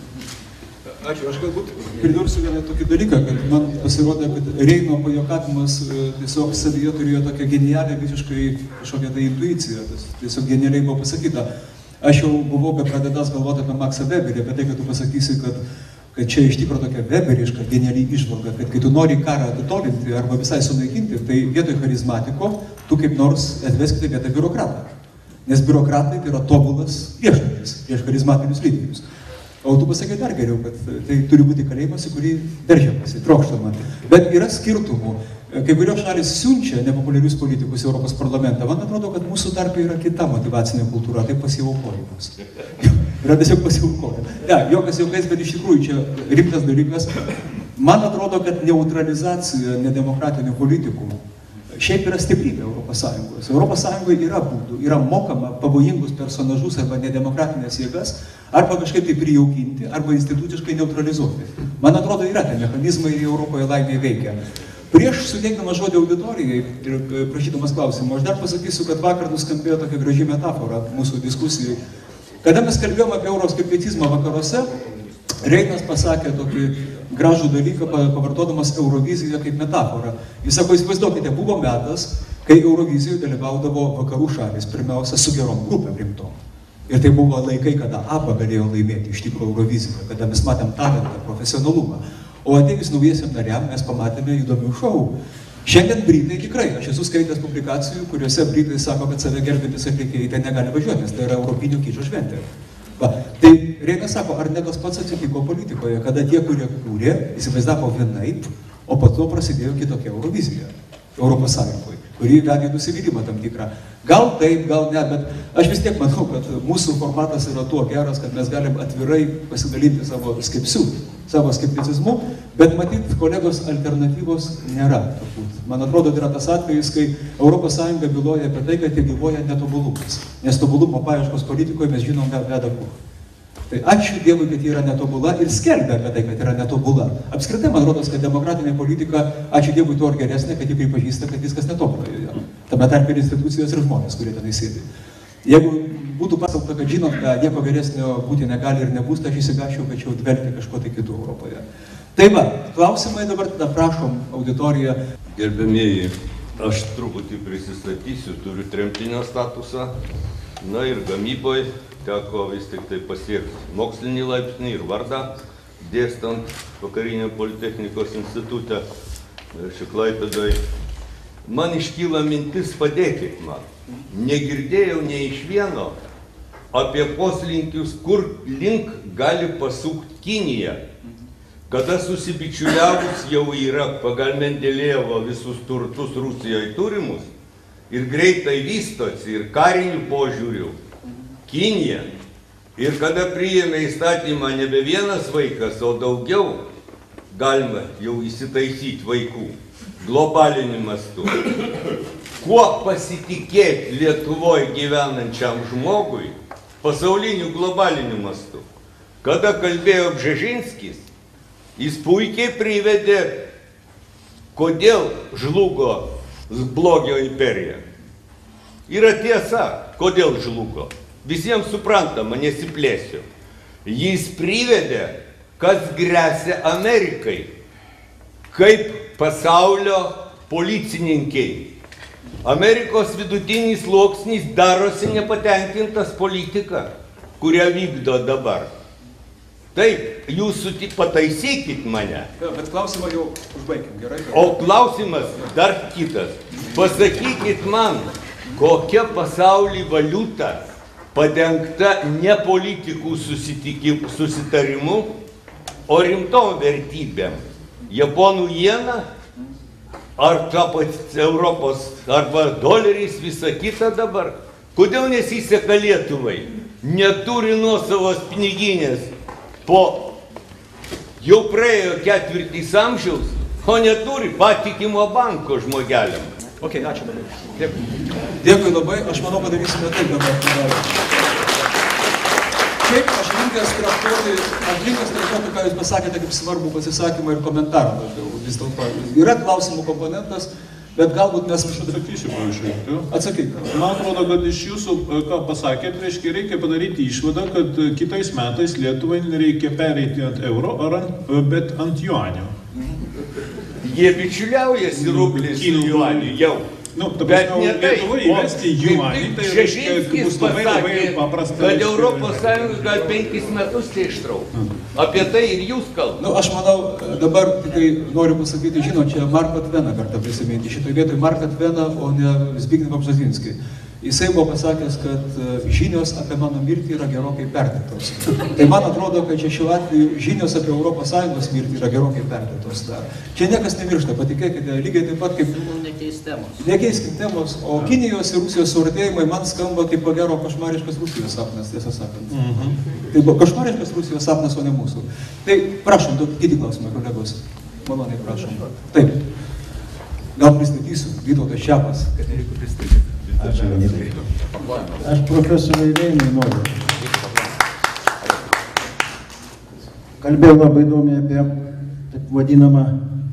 Ačiū, aš galbūt pridursiu vieną tokį dalyką, kad man pasirodė, kad Reino pajuokavimas tiesiog savyje turėjo tokią genialią visiškai kažkokią tai intuiciją, tas tiesiog genialiai buvo pasakyta. Aš jau buvau bepradedęs galvoti apie Maksą Weberį, apie tai, kad tu pasakysi, kad, kad čia iš tikro tokia weberiška geniali įžvalga, kad kai tu nori karą atitolinti arba visai sunaikinti, tai vietoj charizmatiko tu kaip nors atveskite vietą biurokratą. Nes biurokratai tai yra tobulas priešnuodis prieš charizmatinius lyderius. O tu pasakai dar geriau, kad tai turi būti kalėjimas, į kurį veržiamasi, trokštama. Bet yra skirtumų. Kai kurios šalis siunčia nepopuliarius politikus į Europos parlamentą. Man atrodo, kad mūsų tarpe yra kita motyvacinė kultūra, tai pasiaukojimas. Yra tiesiog pasiaukojimas. Ne, jokas jaukais, bet iš tikrųjų čia rimtas dalykas. Man atrodo, kad neutralizacija nedemokratinių politikų šiaip yra stiprybė Europos Sąjungos. Europos Sąjungoje yra būdų, yra mokama pavojingus personažus arba nedemokratinės jėgas, arba kažkaip tai prijaukinti, arba instituciškai neutralizuoti. Man atrodo, yra tie mechanizmai ir Europoje laimė veikia. Prieš suteikdamas žodį auditorijai ir prašydamas klausimų, aš dar pasakysiu, kad vakar nuskambėjo tokia graži metafora mūsų diskusijai. Kada mes kalbėjome apie euroskepticizmą vakaruose, Reinas pasakė tokį gražų dalyką, pavartodamas Euroviziją kaip metaforą. Jis sako, įsivaizduokite, buvo metas, kai Eurovizijoje dalyvaudavo vakarų šalis, pirmiausia, su gerom grupėm rimtom. Ir tai buvo laikai, kada ABBA galėjo laimėti iš tikrųjų Euroviziją, kada mes matėm talentą, profesionalumą. O atėjus naujiesiam nariam mes pamatėme įdomių šou. Šiandien Britai tikrai, aš esu skaitęs publikacijų, kuriuose Britai sako, kad save gerbintis atlikėjai ten negali važiuoti, nes tai yra europinio kičo šventė. Va, tai Reinas sako, ar ne tas pats atsitiko politikoje, kada tie, kurie kūrė, įsivaizdavo vienaip, o po to prasidėjo kitokia Eurovizija Europos Sąjungoje, kuri vedė nusivylimą tam tikrą. Gal taip, gal ne, bet aš vis tiek manau, kad mūsų formatas yra tuo geras, kad mes galim atvirai pasidalinti savo skepsiu, savo skepticizmu, bet matyt, kolegos, alternatyvos nėra. Turbūt. Man atrodo, tai yra tas atvejis, kai Europos Sąjunga byloja apie tai, kad jie gyvoja netobulumas. Nes tobulumo paieškos politikoje mes žinom veda kur. Tai ačiū Dievui, kad yra netobula ir skelbia apie tai, kad yra netobula. Apskritai, man rodos, kad demokratinė politika, ačiū Dievui, tuo ir geresnė, kad ji pripažįsta, kad viskas netobula joje. Tame tarpe ir institucijos ir žmonės, kurie tenai sėdi. Jeigu būtų paskelbta, kad žinot, kad nieko geresnio būti negali ir nebus, tai aš įsigašiau, kad čia dvelkia kažko tai kitų Europoje. Tai va, klausimai dabar, tada prašom auditoriją. Gerbėmieji, aš truputį prisistatysiu, turiu tremtinio statusą, na ir gamyboje teko vis tik tai pasiekti mokslinį laipsnį ir vardą, dėstant Vakarinio politechnikos institutą Klaipėdoje, man iškyla mintis, padėkit man. Negirdėjau nei iš vieno apie poslinkius, kur link gali pasukti Kinija, kada susibičiuliavus jau yra pagal Mendelėjevo visus turtus Rusijoje turimus ir greitai vystosi ir karinių požiūrių Kinija. Ir kada priėmė įstatymą nebe vienas vaikas, o daugiau, galima jau įsitaisyti vaikų globaliniu mastu. Kuo pasitikėti Lietuvoje gyvenančiam žmogui pasauliniu globaliniu mastu? Kada kalbėjo Bžežinskis, jis puikiai privedė, kodėl žlugo blogio imperija. Yra tiesa, kodėl žlugo. Visiems suprantama, nesiplėsiu. Jis privedė, kas gresia Amerikai, kaip pasaulio policininkiai. Amerikos vidutinis sluoksnis darosi nepatenkintas politika, kurią vykdo dabar. Taip, jūs pataisykit mane. Bet klausimą jau užbaigim, gerai? O klausimas dar kitas. Pasakykit man, kokia pasaulį valiuta padengta ne politikų susitarimu, o rimtom vertybėm. Japonų jena, ar ta pati Europos, arba doleris, visa kita dabar. Kodėl nesiseka Lietuvai? Neturi nuosavos piniginės. Po jau praėjo ketvirtis amžiaus, o neturi patikimo banko žmogeliam. Ok, ačiū labai. Dėkui. Dėkui labai, aš manau, padarysime taip dabar. Šiaip aš linkęs traktuoti, aš linkęs traktuoti, ką jūs pasakėte, kaip svarbų pasisakymą ir komentarą labiau. Vis dėlto yra klausimų komponentas, bet galbūt mes kažkaip... Atsakysiu, prašau. Atsakyk. Man atrodo, kad iš jūsų, ką pasakėt, reiškia, reikia padaryti išvadą, kad kitais metais Lietuvai nereikia pereiti ant euro, ar ant, bet ant juanio. Jie bičiuliaujasi rublis su juaniu jau. Nu, bet ne tai, įvesti juanį, tai Bžežinskis pasakė, kad Europos Sąjunga gal penkis metus tai ištraukti. Apie tai ir jūs kalbate. Nu, aš manau, dabar tikrai noriu pasakyti, žinot, čia Marką Tveną kartą prisiminti. Šitoj vietoj Marką Tveną, o ne Zbignevą Bžežinskį. Jisai buvo pasakęs, kad žinios apie mano mirtį yra gerokai perdėtos. Tai man atrodo, kad čia šiuo atveju žinios apie Europos Sąjungos mirtį yra gerokai perdėtos. Čia niekas nemiršta, patikėkite, lygiai taip pat kaip... Nekeis temos. Nekeiskim temos, o Kinijos ir Rusijos suartėjimai man skamba kaip pagero košmariškas Rusijos sapnas, tiesą sakant. Mhm. Tai buvo košmariškas Rusijos sapnas, o ne mūsų. Tai prašom, kiti klausimai, kolegos. Maloniai prašom. Taip. Gal pristatysiu, Vytautas Šepas, kad nereikia pristatyti. Ačiū, Leonidai. Aš profesoriui Reinai noriu. Kalbėjau labai įdomiai apie taip vadinamą,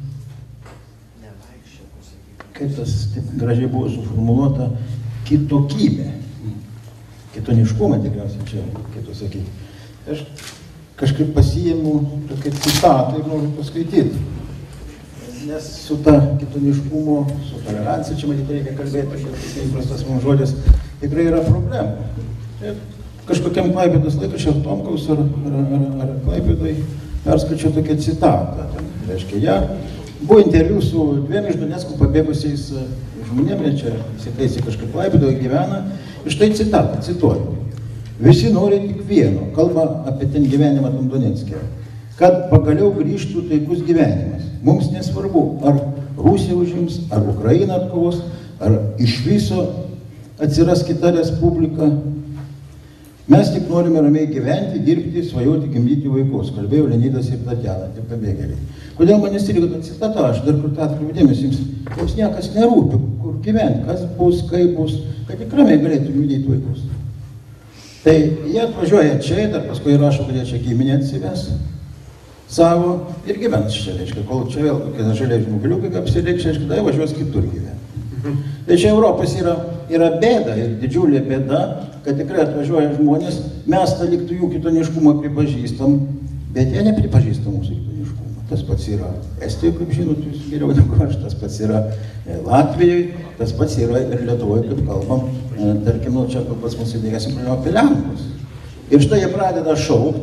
kaip tas taip gražiai buvo suformuluota, kitokybę. Kitoniškumą tikriausiai čia reikėtų sakyti. Aš kažkaip pasiėmiau tokią citatą ir noriu paskaityti. Nes su ta kitoniškumo, su tolerancija, čia matyti reikia kalbėti, šiandien įprastas mums žodis, tikrai yra problemų. Ir kažkokiam Klaipėdos laikraščiui, ar Tomkaus, ar, ar, ar, ar Klaipėdai, perskaičiau tokią citatą. Reiškia, ja, buvo interviu su dviem iš Donecko pabėgusiais žmonėmis, čia įsitaisė kažkaip Klaipėdoje gyvena, ir štai citatą, cituoju. Visi nori tik vieno, kalba apie ten gyvenimą tam Donecke, kad pagaliau grįžtų taikus gyvenimas. Mums nesvarbu, ar Rusija užims, ar Ukraina atkovos, ar iš viso atsiras kita respublika. Mes tik norime ramiai gyventi, dirbti, svajoti, gimdyti vaikus. Kalbėjo Leonidas ir Tatjana, tie pabėgėliai. Kodėl man įstrigo ta citata, aš dar kur atkreipiu dėmesį, jums, jums niekas nerūpi, kur gyventi, kas bus, kaip bus, kad tik ramiai galėtų gimdyti vaikus. Tai jie atvažiuoja čia, dar paskui rašo, kad jie čia giminė atsives savo ir gyvens čia, reiškia, kol čia vėl kokie žaliai žmogeliukai apsireikš, reiškia, tai važiuos kitur gyventi. Tai čia Europos yra, yra bėda ir didžiulė bėda, kad tikrai atvažiuoja žmonės, mes tą liktų jų kitoniškumą pripažįstam, bet jie nepripažįsta mūsų kitoniškumą. Tas pats yra Estijoje, kaip žinot, jūs geriau negu aš, tas pats yra Latvijoje, tas pats yra ir Lietuvoje, kaip kalbam, tarkim, nu, čia pas mus įdėsim apie Lenkus. Ir štai jie pradeda šaukti,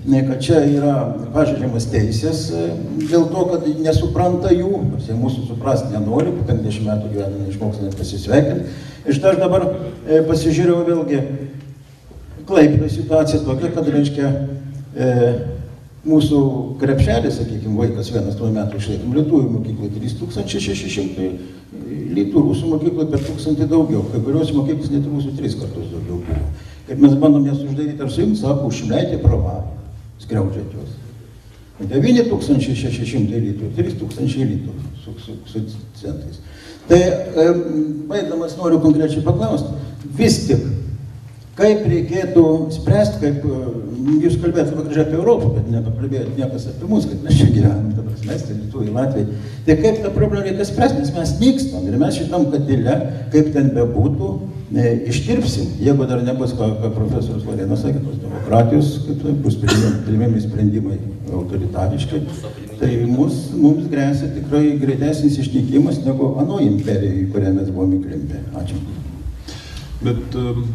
kad čia yra pažeidžiamas teisės dėl to, kad nesupranta jų, nors jie mūsų suprast nenori, po penkiasdešimt metų gyvename išmoks net pasisveikinti. Ir štai aš dabar pasižiūrėjau vėlgi Klaipėdos situacija tokia, kad reiškia e, mūsų krepšelis, sakykime, vaikas vienas tuo metu išlaikėm lietuvių mokyklai trys tūkstančiai šeši šimtai litų, rusų mokyklai per tūkstantį daugiau, kai kurios mokyklos net rusų tris kartus daugiau buvo. Kaip mes bandom jas uždaryti, ar su jums sako, užšimleitė prava, skriaudžiat juos. devyni tūkstančiai šeši šimtai litų, trys tūkstančiai litų su, su, su centais. Tai, e, baigdamas noriu konkrečiai paklausti, vis tik, kaip reikėtų spręsti, kaip jūs kalbėjote labai gražiai apie Europą, bet nepakalbėjote niekas apie mus, kad mes čia gyvenam, ta prasme, Estai, Lietuviai, Latvijai. Tai kaip tą problemą reikia spręsti, nes mes nykstam ir mes šitam katile, kaip ten bebūtų, e, ištirpsim, jeigu dar nebus, ką, ką profesorius Varėnas sakė, tos demokratijos, kaip tai bus priimami sprendimai autoritariškai, tai mus, mums grėsia tikrai greitesnis išnykimas negu anoji imperija, į kurią mes buvome įklimpę. Ačiū. Bet um...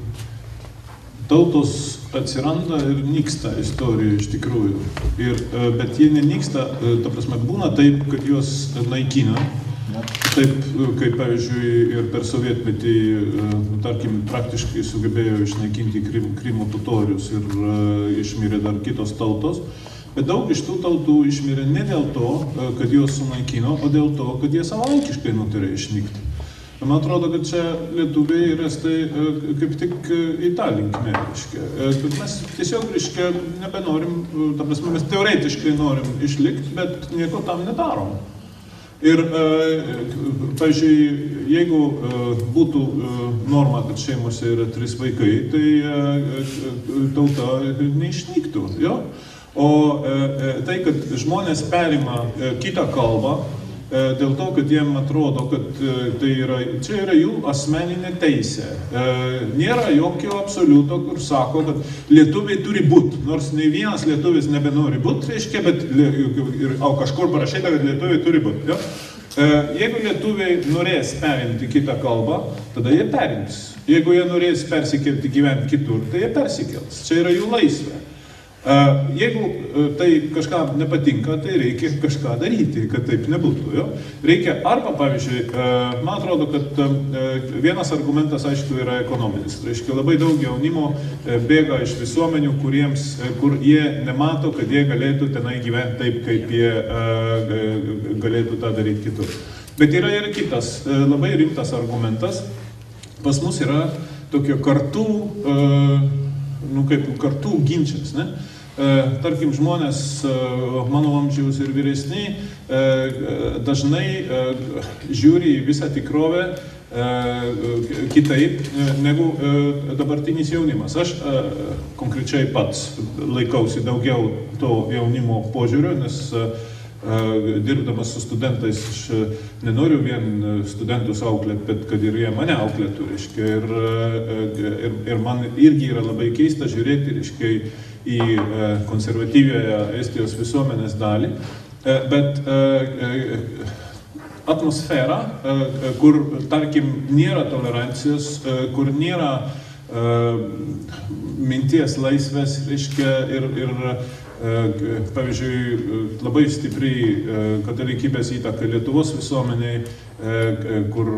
tautos atsiranda ir nyksta istorijoje iš tikrųjų. Ir, bet jie nenyksta, ta prasme, būna taip, kad juos naikina. Taip, kaip pavyzdžiui, ir per sovietmetį, tarkim, praktiškai sugebėjo išnaikinti Krim, Krymo totorius ir išmirė dar kitos tautos. Bet daug iš tų tautų išmirė ne dėl to, kad juos sunaikino, o dėl to, kad jie savarankiškai nutarė išnykti. Man atrodo, kad čia lietuviai ir estai kaip tik į tą linkmę, reiškia. Mes tiesiog, reiškia, nebenorim, ta prasme, mes teoretiškai norim išlikti, bet nieko tam nedarom. Ir, pavyzdžiui, jeigu būtų norma, kad šeimose yra trys vaikai, tai tauta neišnyktų, jo? O tai, kad žmonės perima kitą kalbą, dėl to, kad jiem atrodo, kad tai yra, čia yra jų asmeninė teisė. Nėra jokio absoliuto, kur sako, kad lietuviai turi būti, nors nei vienas lietuvis nebenori būti, reiškia, bet ir, o kažkur parašyta, kad lietuviai turi būti. Ja? Jeigu lietuviai norės perimti kitą kalbą, tada jie perims. Jeigu jie norės persikelti gyventi kitur, tai jie persikels. Čia yra jų laisvė. Jeigu tai kažką nepatinka, tai reikia kažką daryti, kad taip nebūtų. Jo? Reikia arba, pavyzdžiui, man atrodo, kad vienas argumentas, aišku, yra ekonominis. Reiškia, labai daug jaunimo bėga iš visuomenių, kuriems, kur jie nemato, kad jie galėtų tenai gyventi taip, kaip jie galėtų tą daryti kitur. Bet yra ir kitas labai rimtas argumentas. Pas mus yra tokio kartų, nu kaip kartų ginčas, ne? Tarkim, žmonės mano amžiaus ir vyresniai dažnai žiūri į visą tikrovę kitaip negu dabartinis jaunimas. Aš konkrečiai pats laikausi daugiau to jaunimo požiūrio, nes dirbdamas su studentais, aš nenoriu vien studentus auklėti, bet kad ir jie mane auklėtų, reiškia, ir, ir, ir man irgi yra labai keista žiūrėti, reiškia, į konservatyvėje Estijos visuomenės dalį, bet atmosfera, kur, tarkim, nėra tolerancijos, kur nėra minties laisvės, reiškia, ir, ir pavyzdžiui, labai stipriai katalikybės įtaka Lietuvos visuomeniai, kur,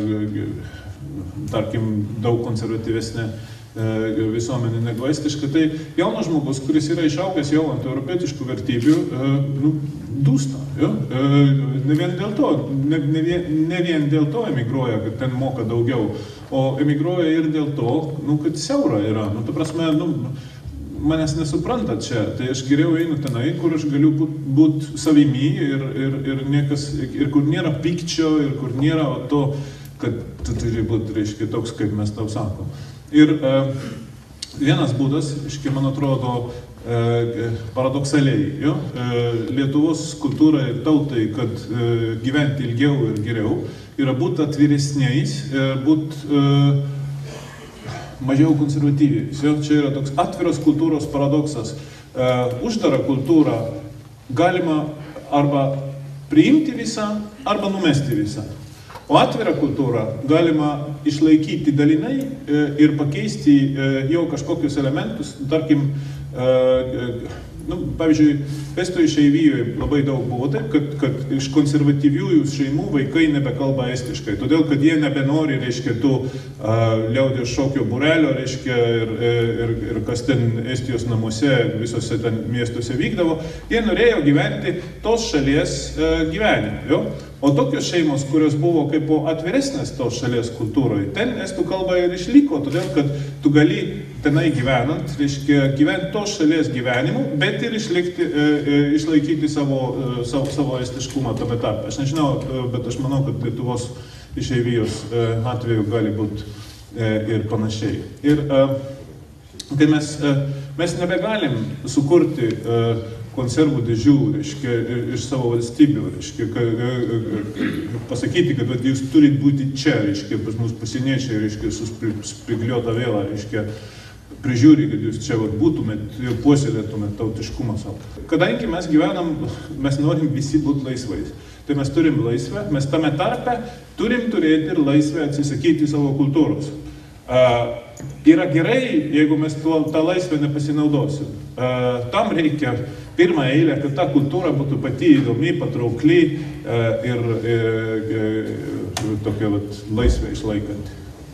tarkim, daug konservatyvesnė visuomenė negu estiška, tai jaunas žmogus, kuris yra išaugęs jau ant europietiškų vertybių, nu, dūsta. Jo? Ne vien dėl to, ne, ne, vien, ne vien dėl to emigruoja, kad ten moka daugiau, o emigruoja ir dėl to, nu, kad siaura yra. Nu, ta prasme, nu, manęs nesupranta čia, tai aš geriau einu tenai, kur aš galiu būt, būt savimi ir, ir, ir, niekas, ir kur nėra pykčio, ir kur nėra to, kad tu turi būti, reiškia, toks, kaip mes tau sakom. Ir e, vienas būdas, iškai, man atrodo, e, paradoksaliai, jo, e, Lietuvos kultūrai ir tautai, kad e, gyventi ilgiau ir geriau, yra būti atviresniais, e, būti e, mažiau konservatyviais. Jo, čia yra toks atviros kultūros paradoksas. E, uždarą kultūrą galima arba priimti visą, arba numesti visą. O atvirą kultūrą galima išlaikyti dalinai ir pakeisti jau kažkokius elementus, tarkim, Nu, pavyzdžiui, estų išeivijoje labai daug buvo taip, kad, kad iš konservatyviųjų šeimų vaikai nebekalba estiškai, todėl kad jie nebenori, reiškia, tų uh, liaudės šokio būrelio, reiškia, ir, ir, ir kas ten Estijos namuose, visose ten miestuose vykdavo, jie norėjo gyventi tos šalies uh, gyvenimą. Jo? O tokios šeimos, kurios buvo kaip atviresnės tos šalies kultūroje, ten estų kalba ir išliko, todėl kad tu gali tenai gyvenant, reiškia, gyventi tos šalies gyvenimu, bet ir išlikti, e, e, išlaikyti savo, e, savo, savo estiškumą tame tarpe. Aš nežinau, e, bet aš manau, kad Lietuvos išeivijos e, atveju gali būti e, ir panašiai. Ir e, tai mes, e, mes nebegalim sukurti e, konservų dėžių, reiškia, iš savo valstybių, reiškia, pasakyti, kad jūs turit būti čia, reiškia, pas mus pasieniečiai, reiškia, su spigliuota vėla, reiškia, prižiūri, kad jūs čia vat, būtumėt ir puoselėtumėt tautiškumą savo. Kadangi mes gyvenam, mes norim visi būti laisvais, tai mes turim laisvę, mes tame tarpe turim turėti ir laisvę atsisakyti savo kultūros. Uh, yra gerai, jeigu mes tuo, tą laisvę nepasinaudosim. Uh, tam reikia pirmą eilę, kad ta kultūra būtų pati įdomi, patraukli uh, ir uh, uh, tokia vat, laisvę išlaikanti.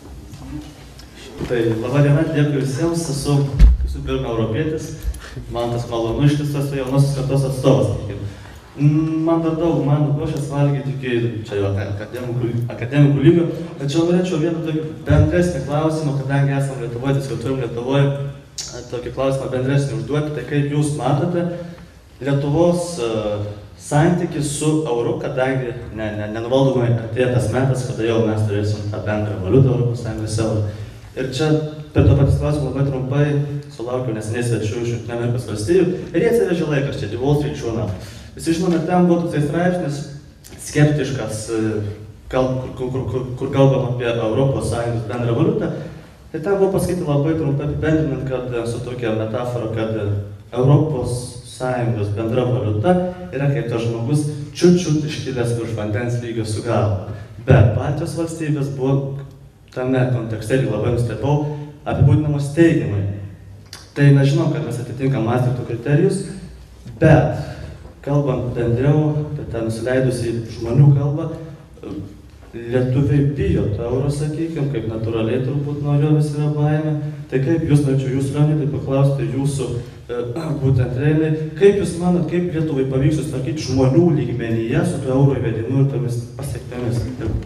Tai laba diena, dėkui visiems, esu visų pirma europietis, man tas malonu iš tiesų jaunosios kartos atstovas. Man dar daug, man košės valgyti iki čia jau akademikų lygio, tačiau norėčiau vieną tokį bendresnį klausimą, kadangi esam Lietuvoje, tiesiog turim Lietuvoje tokį klausimą bendresnį užduoti, tai kaip jūs matote Lietuvos uh, santykis su euru, kadangi ne, ne, nenuvaldomai atėjo tas metas, kada jau mes turėsim tą bendrą valiutą Europos Sąjungos eurą. Ir čia per to patys klausimą labai trumpai sulaukiau neseniai svečių iš Jungtinių Amerikos valstijų ir jie atsivežė laikraštį The Wall Street Journal. Visi žinome, ten buvo toksai straipsnis skeptiškas, kal, kur, kur, kur, kur kalbam apie Europos Sąjungos bendrą valiutą. Tai ten buvo pasakyti labai trumpai apibendrinant, kad su tokia metafora, kad Europos Sąjungos bendra valiuta yra kaip tas žmogus čiut-čiut iškilęs virš vandens lygio su galva. Bet Baltijos valstybės buvo tame kontekste ir labai nustebau apibūdinamos teigiamai. Tai mes žinom, kad mes atitinkam Maastrichto kriterijus, bet kalbant bendriau, tai ten nusileidusi žmonių kalbą, lietuviai bijo to euro, sakykime, kaip natūraliai turbūt nuo jo vis yra baimė. Tai kaip jūs, norėčiau jūs, Leonidai, paklausti jūsų e, būtent realiai, kaip jūs manot, kaip Lietuvai pavyks susitvarkyti žmonių lygmenyje su to euro įvedimu ir tomis pasiekmėmis?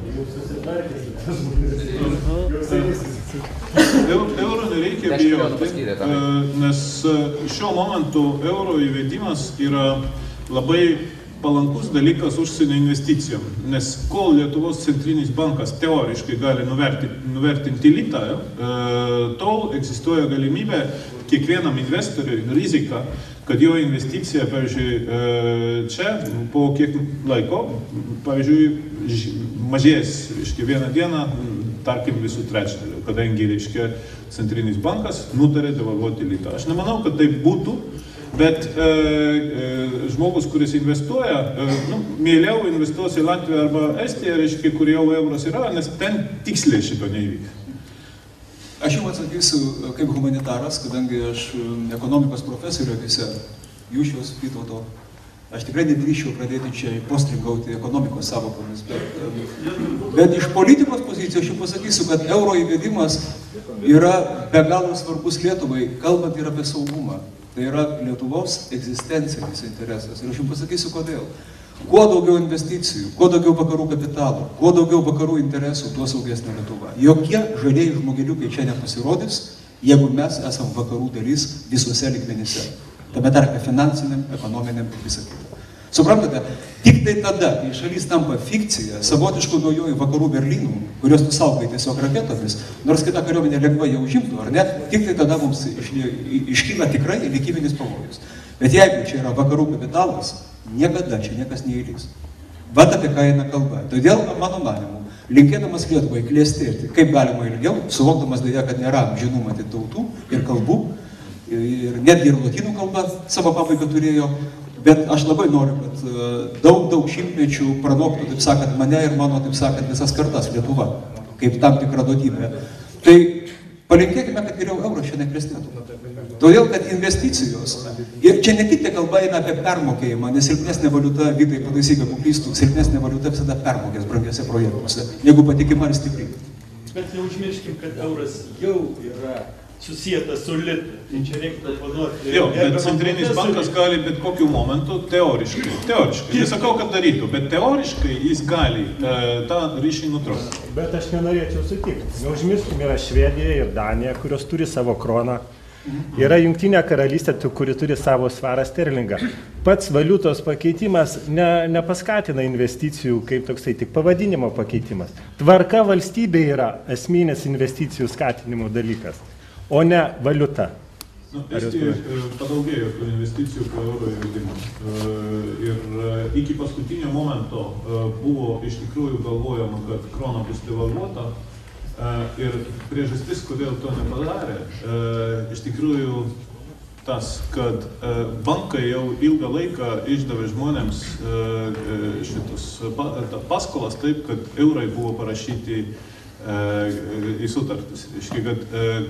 Euro nereikia bijoti, nes šiuo momentu euro įvedimas yra labai palankus dalykas užsienio investicijom, nes kol Lietuvos centrinis bankas teoriškai gali nuvertinti, nuvertinti litą, tol egzistuoja galimybė kiekvienam investoriui rizika, kad jo investicija, pavyzdžiui, čia po kiek laiko, pavyzdžiui, mažės, reiškia, vieną dieną, tarkim, visų trečdalių, kadangi, reiškia, centrinis bankas nutarė devalvuoti litą. Aš nemanau, kad tai būtų, bet e, e, žmogus, kuris investuoja, e, nu, mieliau investuos į Latviją arba Estiją, reiškia, kur jau euros yra, nes ten tiksliai šito neįvyks. Aš jums atsakysiu kaip humanitaras, kadangi aš ekonomikos profesorių akise, Jūšiaus, Vytauto, aš tikrai nedrįsčiau pradėti čia postringauti ekonomikos savokomis, bet, bet iš politikos pozicijos aš jums pasakysiu, kad euro įvedimas yra be galo svarbus Lietuvai, kalbant ir apie saugumą. Tai yra Lietuvos egzistencinis interesas. Ir aš jums pasakysiu, kodėl. Kuo daugiau investicijų, kuo daugiau vakarų kapitalo, kuo daugiau vakarų interesų, tuo saugesnė Lietuva. Jokie žalieji žmogeliukai čia nepasirodys, jeigu mes esam vakarų dalis visuose lygmenyse. Tame tarpe finansiniam, ekonominiam ir visą kitą. Suprantate, tik tai tada, kai šalis tampa fikcija, savotiškų naujojų vakarų Berlynų, kurios tu saugai tiesiog raketomis, nors kita kariuomenė lengvai jau užimtų, ar ne, tik tai tada mums iškyla tikrai likiminis pavojus. Bet jeigu čia yra vakarų kapitalas, niekada čia niekas neįlys. Vat apie ką eina kalba. Todėl, mano manimu, linkėdamas Lietuvai klėstėti, kaip galima ilgiau, suvokdamas dėja, kad nėra amžinų matyti tautų ir kalbų, ir netgi ir lotynų kalba savo pabaigą turėjo, bet aš labai noriu, kad daug, daug šimtmečių pranoktų, taip sakant, mane ir mano, taip sakant, visas kartas Lietuva, kaip tam tikra duotybė. Tai Palinkėkime, kad geriau euras šiandien klestėtų. Todėl, kad investicijos, ir čia ne tik kalba eina apie permokėjimą, nes silpnesnė valiuta, Vytai pataisykė, jeigu klystų, silpnesnė valiuta visada permokės brangiuose projektuose, negu patikima ir stipri. Bet neužmirškim, kad euras jau yra susietas su litu. Tai čia reiktų paduoti. Jo, bet centrinis bankas gali bet kokiu momentu teoriškai, teoriškai, nesakau, kad darytų, bet teoriškai jis gali e, tą ryšį nutraukti. Bet aš nenorėčiau sutikti. Neužmirškim, yra Švedija ir Danija, kurios turi savo kroną. Yra Jungtinė karalystė, kuri turi savo svarą sterlingą. Pats valiutos pakeitimas ne, nepaskatina investicijų kaip toksai, tik pavadinimo pakeitimas. Tvarka valstybė yra esminis investicijų skatinimo dalykas, o ne valiuta. Nu, Estijoje padaugėjo tų investicijų po euro įvedimo. Ir iki paskutinio momento buvo iš tikrųjų galvojama, kad krona bus devalvuota. Ir priežastis, kodėl to nepadarė, iš tikrųjų tas, kad bankai jau ilgą laiką išdavė žmonėms šitus paskolas taip, kad eurai buvo parašyti į sutartis. Iškai, kad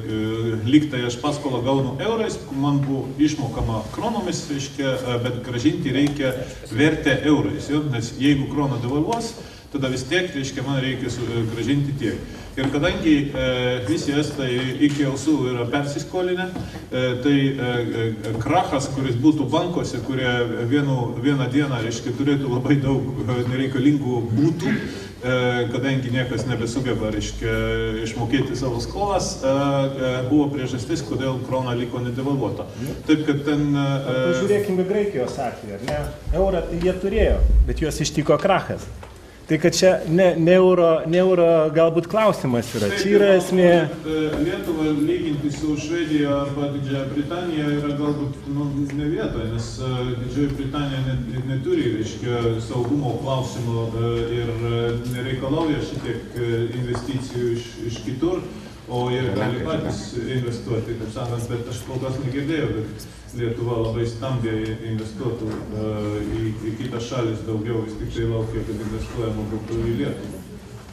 lygtai aš paskolą gaunu eurais, man buvo išmokama kronomis, iškai, bet gražinti reikia vertę eurais, jo? Nes jeigu krona devalvuos, tada vis tiek, reiškia, man reikia gražinti tiek. Ir kadangi e, visi estai iki ausų yra persiskolinę, e, tai e, krachas, kuris būtų bankuose, kurie vienu, vieną dieną, reiškia, turėtų labai daug nereikalingų būtų, e, kadangi niekas nebesugeba, reiškia, išmokėti savo skolas, e, e, buvo priežastis, kodėl krona liko nedevalvuota. Taip, kad ten... E, Pažiūrėkime Graikijos atveju, ar ne? Eurą jie turėjo, bet juos ištiko krachas. Tai kad čia ne, ne, euro, ne euro galbūt klausimas yra, čia yra esmė. Lietuvą lyginti su Švedija arba Didžiąja Britanija yra galbūt nu, ne vietoje, nes Didžioji Britanija net, neturi, reiškia, saugumo klausimų ir nereikalauja šitiek investicijų iš, iš kitur, o jie gali patys investuoti, taip sakant, bet aš kol kas negirdėjau, kad Lietuva labai stambiai investuotų uh, į, į kitas šalis daugiau, vis tik tai laukia, kad investuojama būtų į Lietuvą.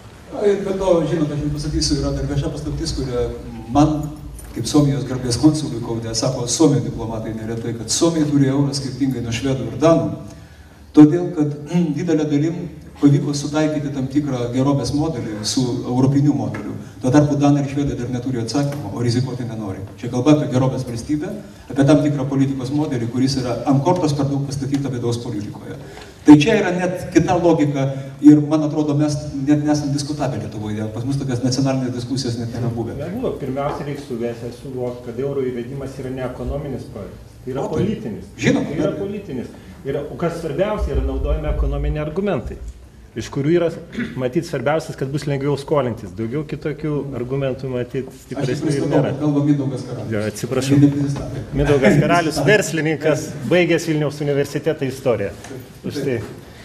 Ir be to, žinot, aš jums pasakysiu, yra dar vieša paslaptis, kuria man, kaip Suomijos garbės konsului Kaune, sako Suomijos diplomatai neretai, kad Suomija turi eurą skirtingai nuo švedų ir danų, todėl, kad mm, didelė dalim pavyko sutaikyti tam tikrą gerovės modelį su europiniu modeliu. Tuo tarpu danai ir švedai dar neturi atsakymą, o rizikuoti nenori. Čia kalba apie gerovės valstybę, apie tam tikrą politikos modelį, kuris yra ant kortos per daug pastatyta vidaus politikoje. Tai čia yra net kita logika ir, man atrodo, mes net nesam diskutavę Lietuvoje. Pas mus tokias nacionalinės diskusijos net nėra buvę. Nebuvo. Pirmiausia, reikia suvesti, suvokti, kad euro įvedimas yra ne ekonominis projektas, tai yra o, politinis. Žinoma. Tai yra politinis. Ir, o kas svarbiausia, yra naudojami ekonominiai argumentai, iš kurių yra, matyt, svarbiausias, kad bus lengviau skolintis. Daugiau kitokių argumentų, matyt, stipresnių ir nėra. Kalba Mindaugas Karalius. Jo, atsiprašau. Mindaugas Karalius, verslininkas, baigęs Vilniaus universitetą istoriją. Už tai.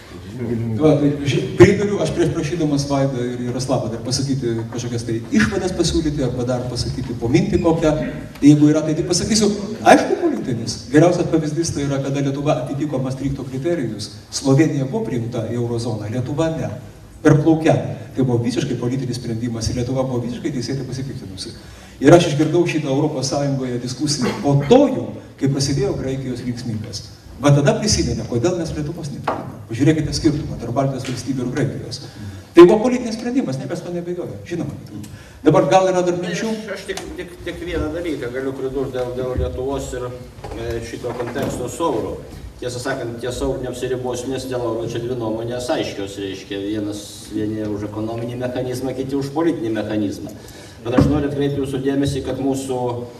Va, tai priduriu, aš prieš prašydamas Vaidą ir Jaroslavą dar pasakyti kažkokias tai išvadas pasiūlyti, arba dar pasakyti po mintį kokią, jeigu yra, tai tik pasakysiu, aišku, politinis. Geriausias pavyzdys tai yra, kada Lietuva atitiko Maastrichto kriterijus, Slovenija buvo priimta į eurozoną, Lietuva ne. Per plaukelį. Tai buvo visiškai politinis sprendimas ir Lietuva buvo visiškai teisėtai pasipiktinusi. Ir aš išgirdau šitą Europos Sąjungoje diskusiją po to jau, kai prasidėjo Graikijos linksmybės. Va tada prisiminė, kodėl mes Lietuvos neturime. Pažiūrėkite skirtumą tarp Baltijos valstybių ir Graikijos. Tai buvo politinis sprendimas, niekas to nebejoja, žinoma. Dabar gal yra dar minčių? Aš tik, tik, tik vieną dalyką galiu pridurti dėl, dėl Lietuvos ir e, šito konteksto su euro. Tiesą sakant, tiesa neapsiribos, nes dėl euro čia dvi nuomonės aiškios, reiškia, vienas vieni už ekonominį mechanizmą, kiti už politinį mechanizmą. Bet aš noriu atkreipti jūsų dėmesį, kad mūsų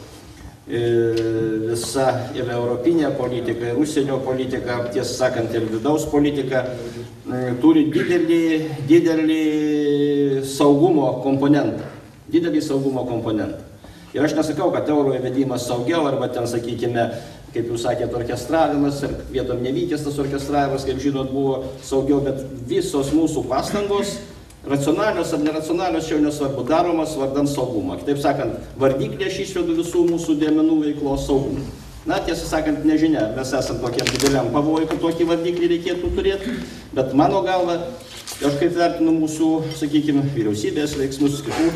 visa ir europinė politika, ir užsienio politika, tiesą sakant, ir vidaus politika turi didelį, didelį saugumo komponentą. Didelį saugumo komponentą. Ir aš nesakau, kad euro įvedimas saugiau, arba ten, sakykime, kaip jūs sakėte, orkestravimas, ir vietom nevykęs tas orkestravimas, kaip žinot, buvo saugiau, bet visos mūsų pastangos, racionalios ar neracionalios, čia jau nesvarbu, daromas vardan saugumą. Kitaip sakant, vardiklį aš išvedu visų mūsų dėmenų veiklos saugumą. Na, tiesą sakant, nežinia, mes esam tokiam dideliam pavojui, kad tokį vardiklį reikėtų turėti, bet mano galva, aš kaip vertinu mūsų, sakykime, vyriausybės veiksmus, kitų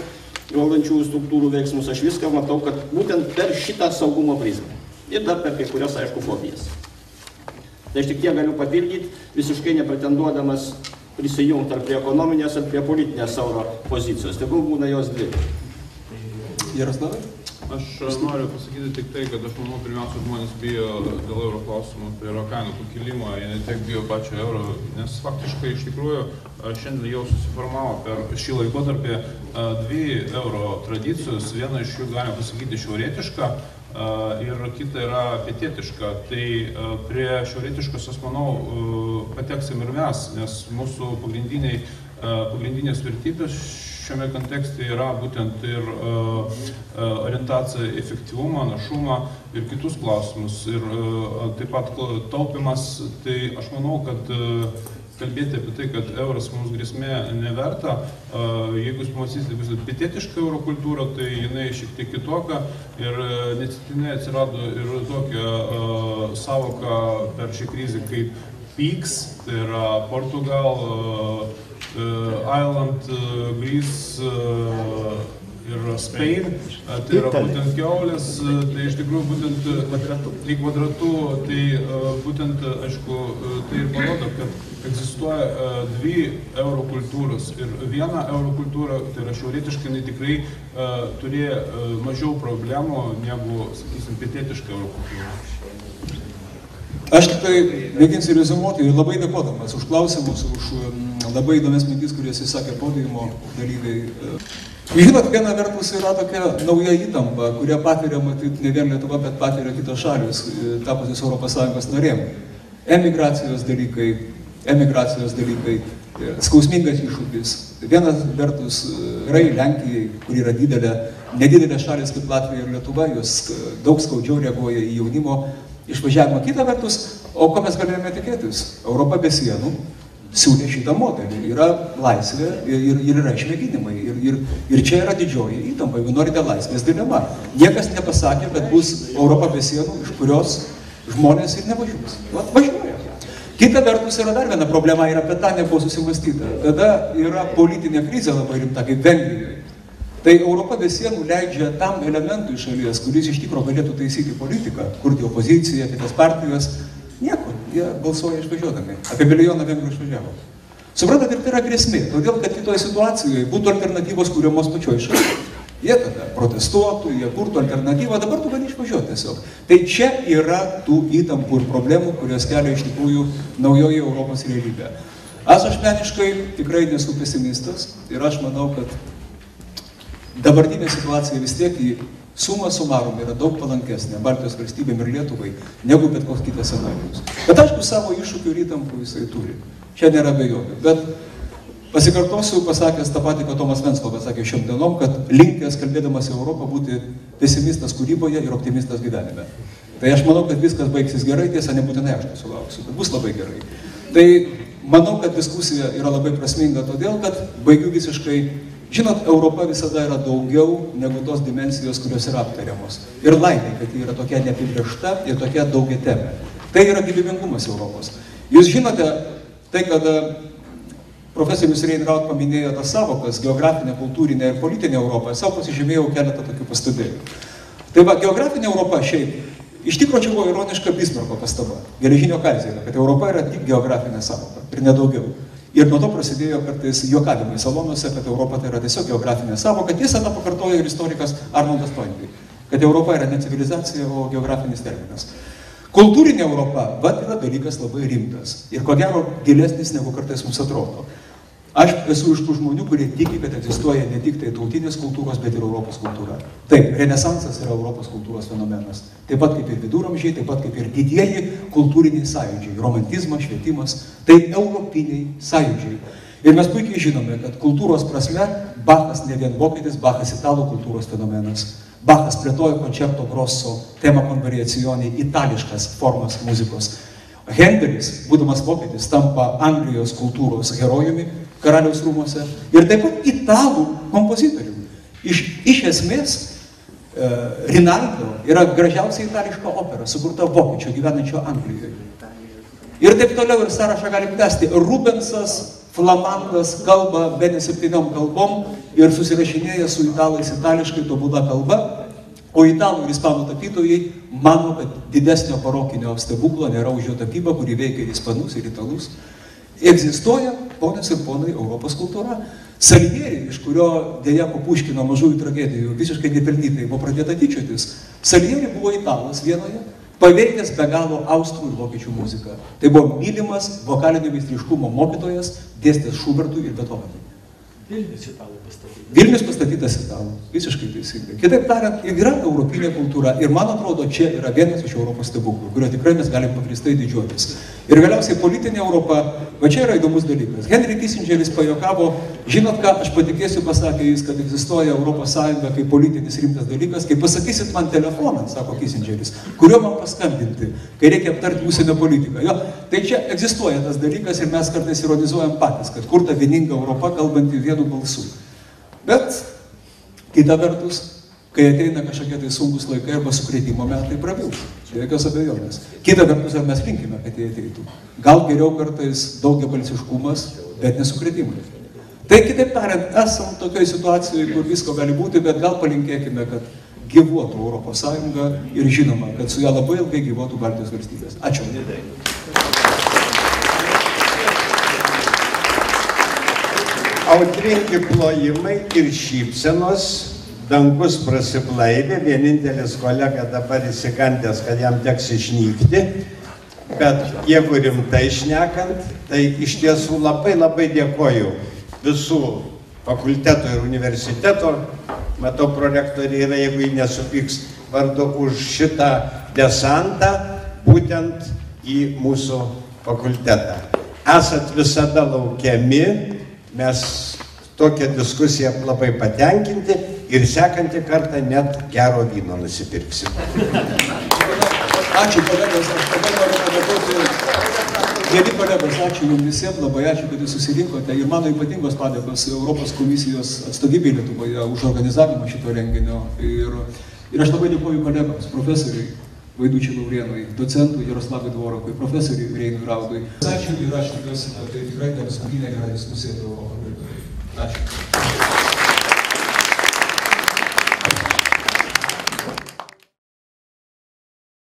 valdančiųjų struktūrų veiksmus, aš viską matau, kad būtent per šitą saugumo prizmę. Ir dar per kai kurios, aišku, fobijas. Tai aš tik tiek galiu papildyti, visiškai nepretenduodamas prisijungti ar prie ekonominės, ar prie politinės savo pozicijos. Tegul būna jos dvi. Jaroslavai? Aš noriu pasakyti tik tai, kad aš manau, pirmiausia, žmonės bijo dėl euro klausimų, tai yra kainų pakilimo, jie ne tiek bijo pačio euro, nes faktiškai iš tikrųjų šiandien jau susiformavo per šį laikotarpį dvi euro tradicijos, viena iš jų galima pasakyti šiaurietiška ir kita yra pietietiška. Tai prie šiaurietiškos, aš manau, pateksim ir mes, nes mūsų pagrindiniai, pagrindinės vertybės šiame kontekste yra būtent ir uh, orientacija į efektyvumą, našumą ir kitus klausimus. Ir uh, taip pat taupimas, tai aš manau, kad uh, kalbėti apie tai, kad euras mums grėsmė neverta, uh, jeigu jūs pamatysite visą pietietišką eurokultūrą, tai jinai šiek tiek kitokia ir uh, neatsitiktinai atsirado ir tokia uh, savoka per šią krizę kaip PIGS, tai yra Portugal, uh, Uh, Ireland, uh, Greece uh, ir Spain, uh, tai yra būtent kiaulės, uh, tai iš tikrųjų būtent į kvadratų, tai uh, būtent, aišku, uh, tai ir parodo, kad egzistuoja uh, dvi eurokultūros ir viena eurokultūra, tai yra šiaurietiška, jinai tikrai uh, turėjo uh, mažiau problemų negu, sakysim, pietietiška eurokultūra. Aš tik tai mėginsiu reziumuoti ir labai dėkodamas už klausimus, už labai įdomias mintis, kurias įsakė podiumo dalyviai. Žinot, viena vertus yra tokia nauja įtampa, kurią patiria, matyt, ne vien Lietuva, bet patiria kitos šalis, tapusios Europos Sąjungos narėm. Emigracijos dalykai, emigracijos dalykai, skausmingas iššūkis. Vienas vertus yra į Lenkijai, kur yra didelė, nedidelė šalis kaip Latvija ir Lietuva, jos daug skaudžiau reaguoja į jaunimo išvažiavimą. Kita vertus, o ko mes galėjome tikėtis? Europa be sienų siūlė šitą modelį. Yra laisvė ir, ir yra išmėginimai. Ir, ir, ir čia yra didžioji įtampa, jeigu norite laisvės dilema. Niekas nepasakė, kad bus Europa be sienų, iš kurios žmonės ir nevažiuos. Vat važiuoja. Kita vertus yra dar viena problema ir apie tą nebuvo susimastyta. Kada yra politinė krizė labai rimta, kaip Vengrijoje. Tai Europa be sienų leidžia tam elementui šalies, kuris iš tikro galėtų taisyti politiką, kurti opoziciją, kitas partijas, niekur, jie balsuoja išvažiuodami. Apie milijoną vengrų išvažiavo. Suprantat, ir tai yra grėsmė, todėl kad kitoje situacijoje būtų alternatyvos kūriamos pačioj šaliai. Jie tada protestuotų, jie kurtų alternatyvą, dabar tu gali išvažiuoti tiesiog. Tai čia yra tų įtampų ir problemų, kurios kelia iš tikrųjų naujoji Europos realybė. Aš asmeniškai tikrai nesu pesimistas ir aš manau, kad dabartinė situacija vis tiek į sumą sumarum yra daug palankesnė Baltijos valstybėm ir Lietuvai, negu bet koks kitas scenarijus. Bet aišku, savo iššūkių ir įtampų jisai turi. Čia nėra abejonių. Bet pasikartosiu, pasakęs tą patį, kad Tomas Venclovas sakė šiom dienom, kad linkęs, kalbėdamas į Europą, būti pesimistas kūryboje ir optimistas gyvenime. Tai aš manau, kad viskas baigsis gerai, tiesa, nebūtinai aš to sulauksiu, bet bus labai gerai. Tai manau, kad diskusija yra labai prasminga, todėl, kad baigiu visiškai. Žinot, Europa visada yra daugiau negu tos dimensijos, kurios yra aptariamos. Ir laimė, kad ji yra tokia neapibrėžta ir tokia daugiatemė. Tai yra gyvybingumas Europos. Jūs žinote, tai, kad profesorius Reinraut paminėjo tas savokas, geografinė, kultūrinė ir politinė Europa, savo pasižymėjau keletą tokių pastebėjimų. Tai va, geografinė Europa šiaip, iš tikro čia buvo ironiška Bismarko pastaba, geležinio kalzėje, kad Europa yra tik geografinė savoka ir nedaugiau. Ir nuo to prasidėjo kartais juokavimai salonuose, kad Europa tai yra tiesiog geografinė savoka. Tiesa, tą pakartojo ir istorikas Arnoldas Toynbee, kad Europa yra ne civilizacija, o geografinis terminas. Kultūrinė Europa, vat yra dalykas labai rimtas ir ko gero gilesnis, negu kartais mums atrodo. Aš esu iš tų žmonių, kurie tiki, kad egzistuoja ne tik tai tautinės kultūros, bet ir Europos kultūra. Taip, renesansas yra Europos kultūros fenomenas. Taip pat kaip ir viduramžiai, taip pat kaip ir didieji kultūriniai sąjūdžiai. Romantizmas, švietimas, tai europiniai sąjūdžiai. Ir mes puikiai žinome, kad kultūros prasme Bachas ne vien vokietis, Bachas italų kultūros fenomenas. Bachas plėtojo koncerto grosso, tema con variazioni, itališkas formas muzikos. Hendelis, būdamas vokietis, tampa Anglijos kultūros herojumi karaliaus rūmuose ir taip pat italų kompozitoriumi. Iš, iš esmės, e, Rinaldo yra gražiausia itališka opera, sukurta vokiečio gyvenančio Anglijoje. Ir taip toliau ir sąrašą galim tęsti. Rubensas, flamandas, kalba bene septyniom kalbom ir susirašinėja su italais itališkai tobula kalba, o italų ir ispanų tapytojai mano, kad didesnio barokinio stebuklo nėra už jo tapybą, kuri veikia ir ispanus, ir italus. Egzistuoja, ponios ir ponai, Europos kultūra. Salieri, iš kurio dėja po Puškino mažųjų tragedijų visiškai nepelnytai buvo pradėta tyčiotis, Salieri buvo italas vienoje, paveikęs be galo austrų ir vokiečių muziką. Tai buvo mylimas vokalinio meistriškumo mokytojas, dėstęs Šubertui ir Beethovenui. Vilnius italų pastatytas. Vilnius pastatytas italų, visiškai teisingai. Kitaip tariant, yra europinė kultūra ir man atrodo, čia yra vienas iš Europos stebuklų, kurio tikrai mes galim pagrįstai didžiuotis. Ir galiausiai politinė Europa, va čia yra įdomus dalykas. Henry Kissingeris pajokavo, žinot ką, aš patikėsiu, pasakė jis, kad egzistuoja Europos Sąjunga kaip politinis rimtas dalykas, kai pasakysit man telefoną, sako Kissingeris, kuriuo man paskambinti, kai reikia aptarti užsienio politiką. Jo, tai čia egzistuoja tas dalykas ir mes kartais ironizuojam patys, kad kur ta vieninga Europa kalbanti vienu balsu. Bet, kita vertus, kai ateina kažkokie tai sunkus laikai arba sukrėtimo metai, pravils. Be jokios abejonės. Kita vertus, ar mes linkime, kad jie ateitų. Gal geriau kartais daugiabalsiškumas, bet nesukrėtimai. Tai kitaip tariant, esam tokioje situacijoje, kur visko gali būti, bet gal palinkėkime, kad gyvuotų Europos Sąjunga ir žinoma, kad su ją labai ilgai gyvuotų Baltijos valstybės. Ačiū. Audringi plojimai ir šypsenos, dangus prasiblaivė, vienintelis kolega dabar įsigandęs, kad jam teks išnykti, bet jeigu rimtai šnekant, tai iš tiesų labai labai dėkoju visų fakulteto ir universiteto, matau prorektoriai yra, jeigu jį nesupyks vardu, už šitą desantą būtent į mūsų fakultetą. Esat visada laukiami. Mes tokią diskusiją labai patenkinti ir sekantį kartą net gero vyno nusipirksim. Ačiū kolegos, aš labai noriu padėkoti. Geri kolegos, ačiū jums visiems, labai ačiū, kad jūs susirinkote. Ir mano ypatingos padėkos Europos komisijos atstovybei Lietuvoje už organizavimą šito renginio. Ir, ir aš labai dėkoju kolegams, profesoriui Vaidučiui Laurėnui, docentui Jaroslavui Dvorokui, profesoriui Reinui Raudui. Ačiū ir aš tikiuosi, kad tai tikrai ne paskutinė gera diskusija apie Europą. Ačiū.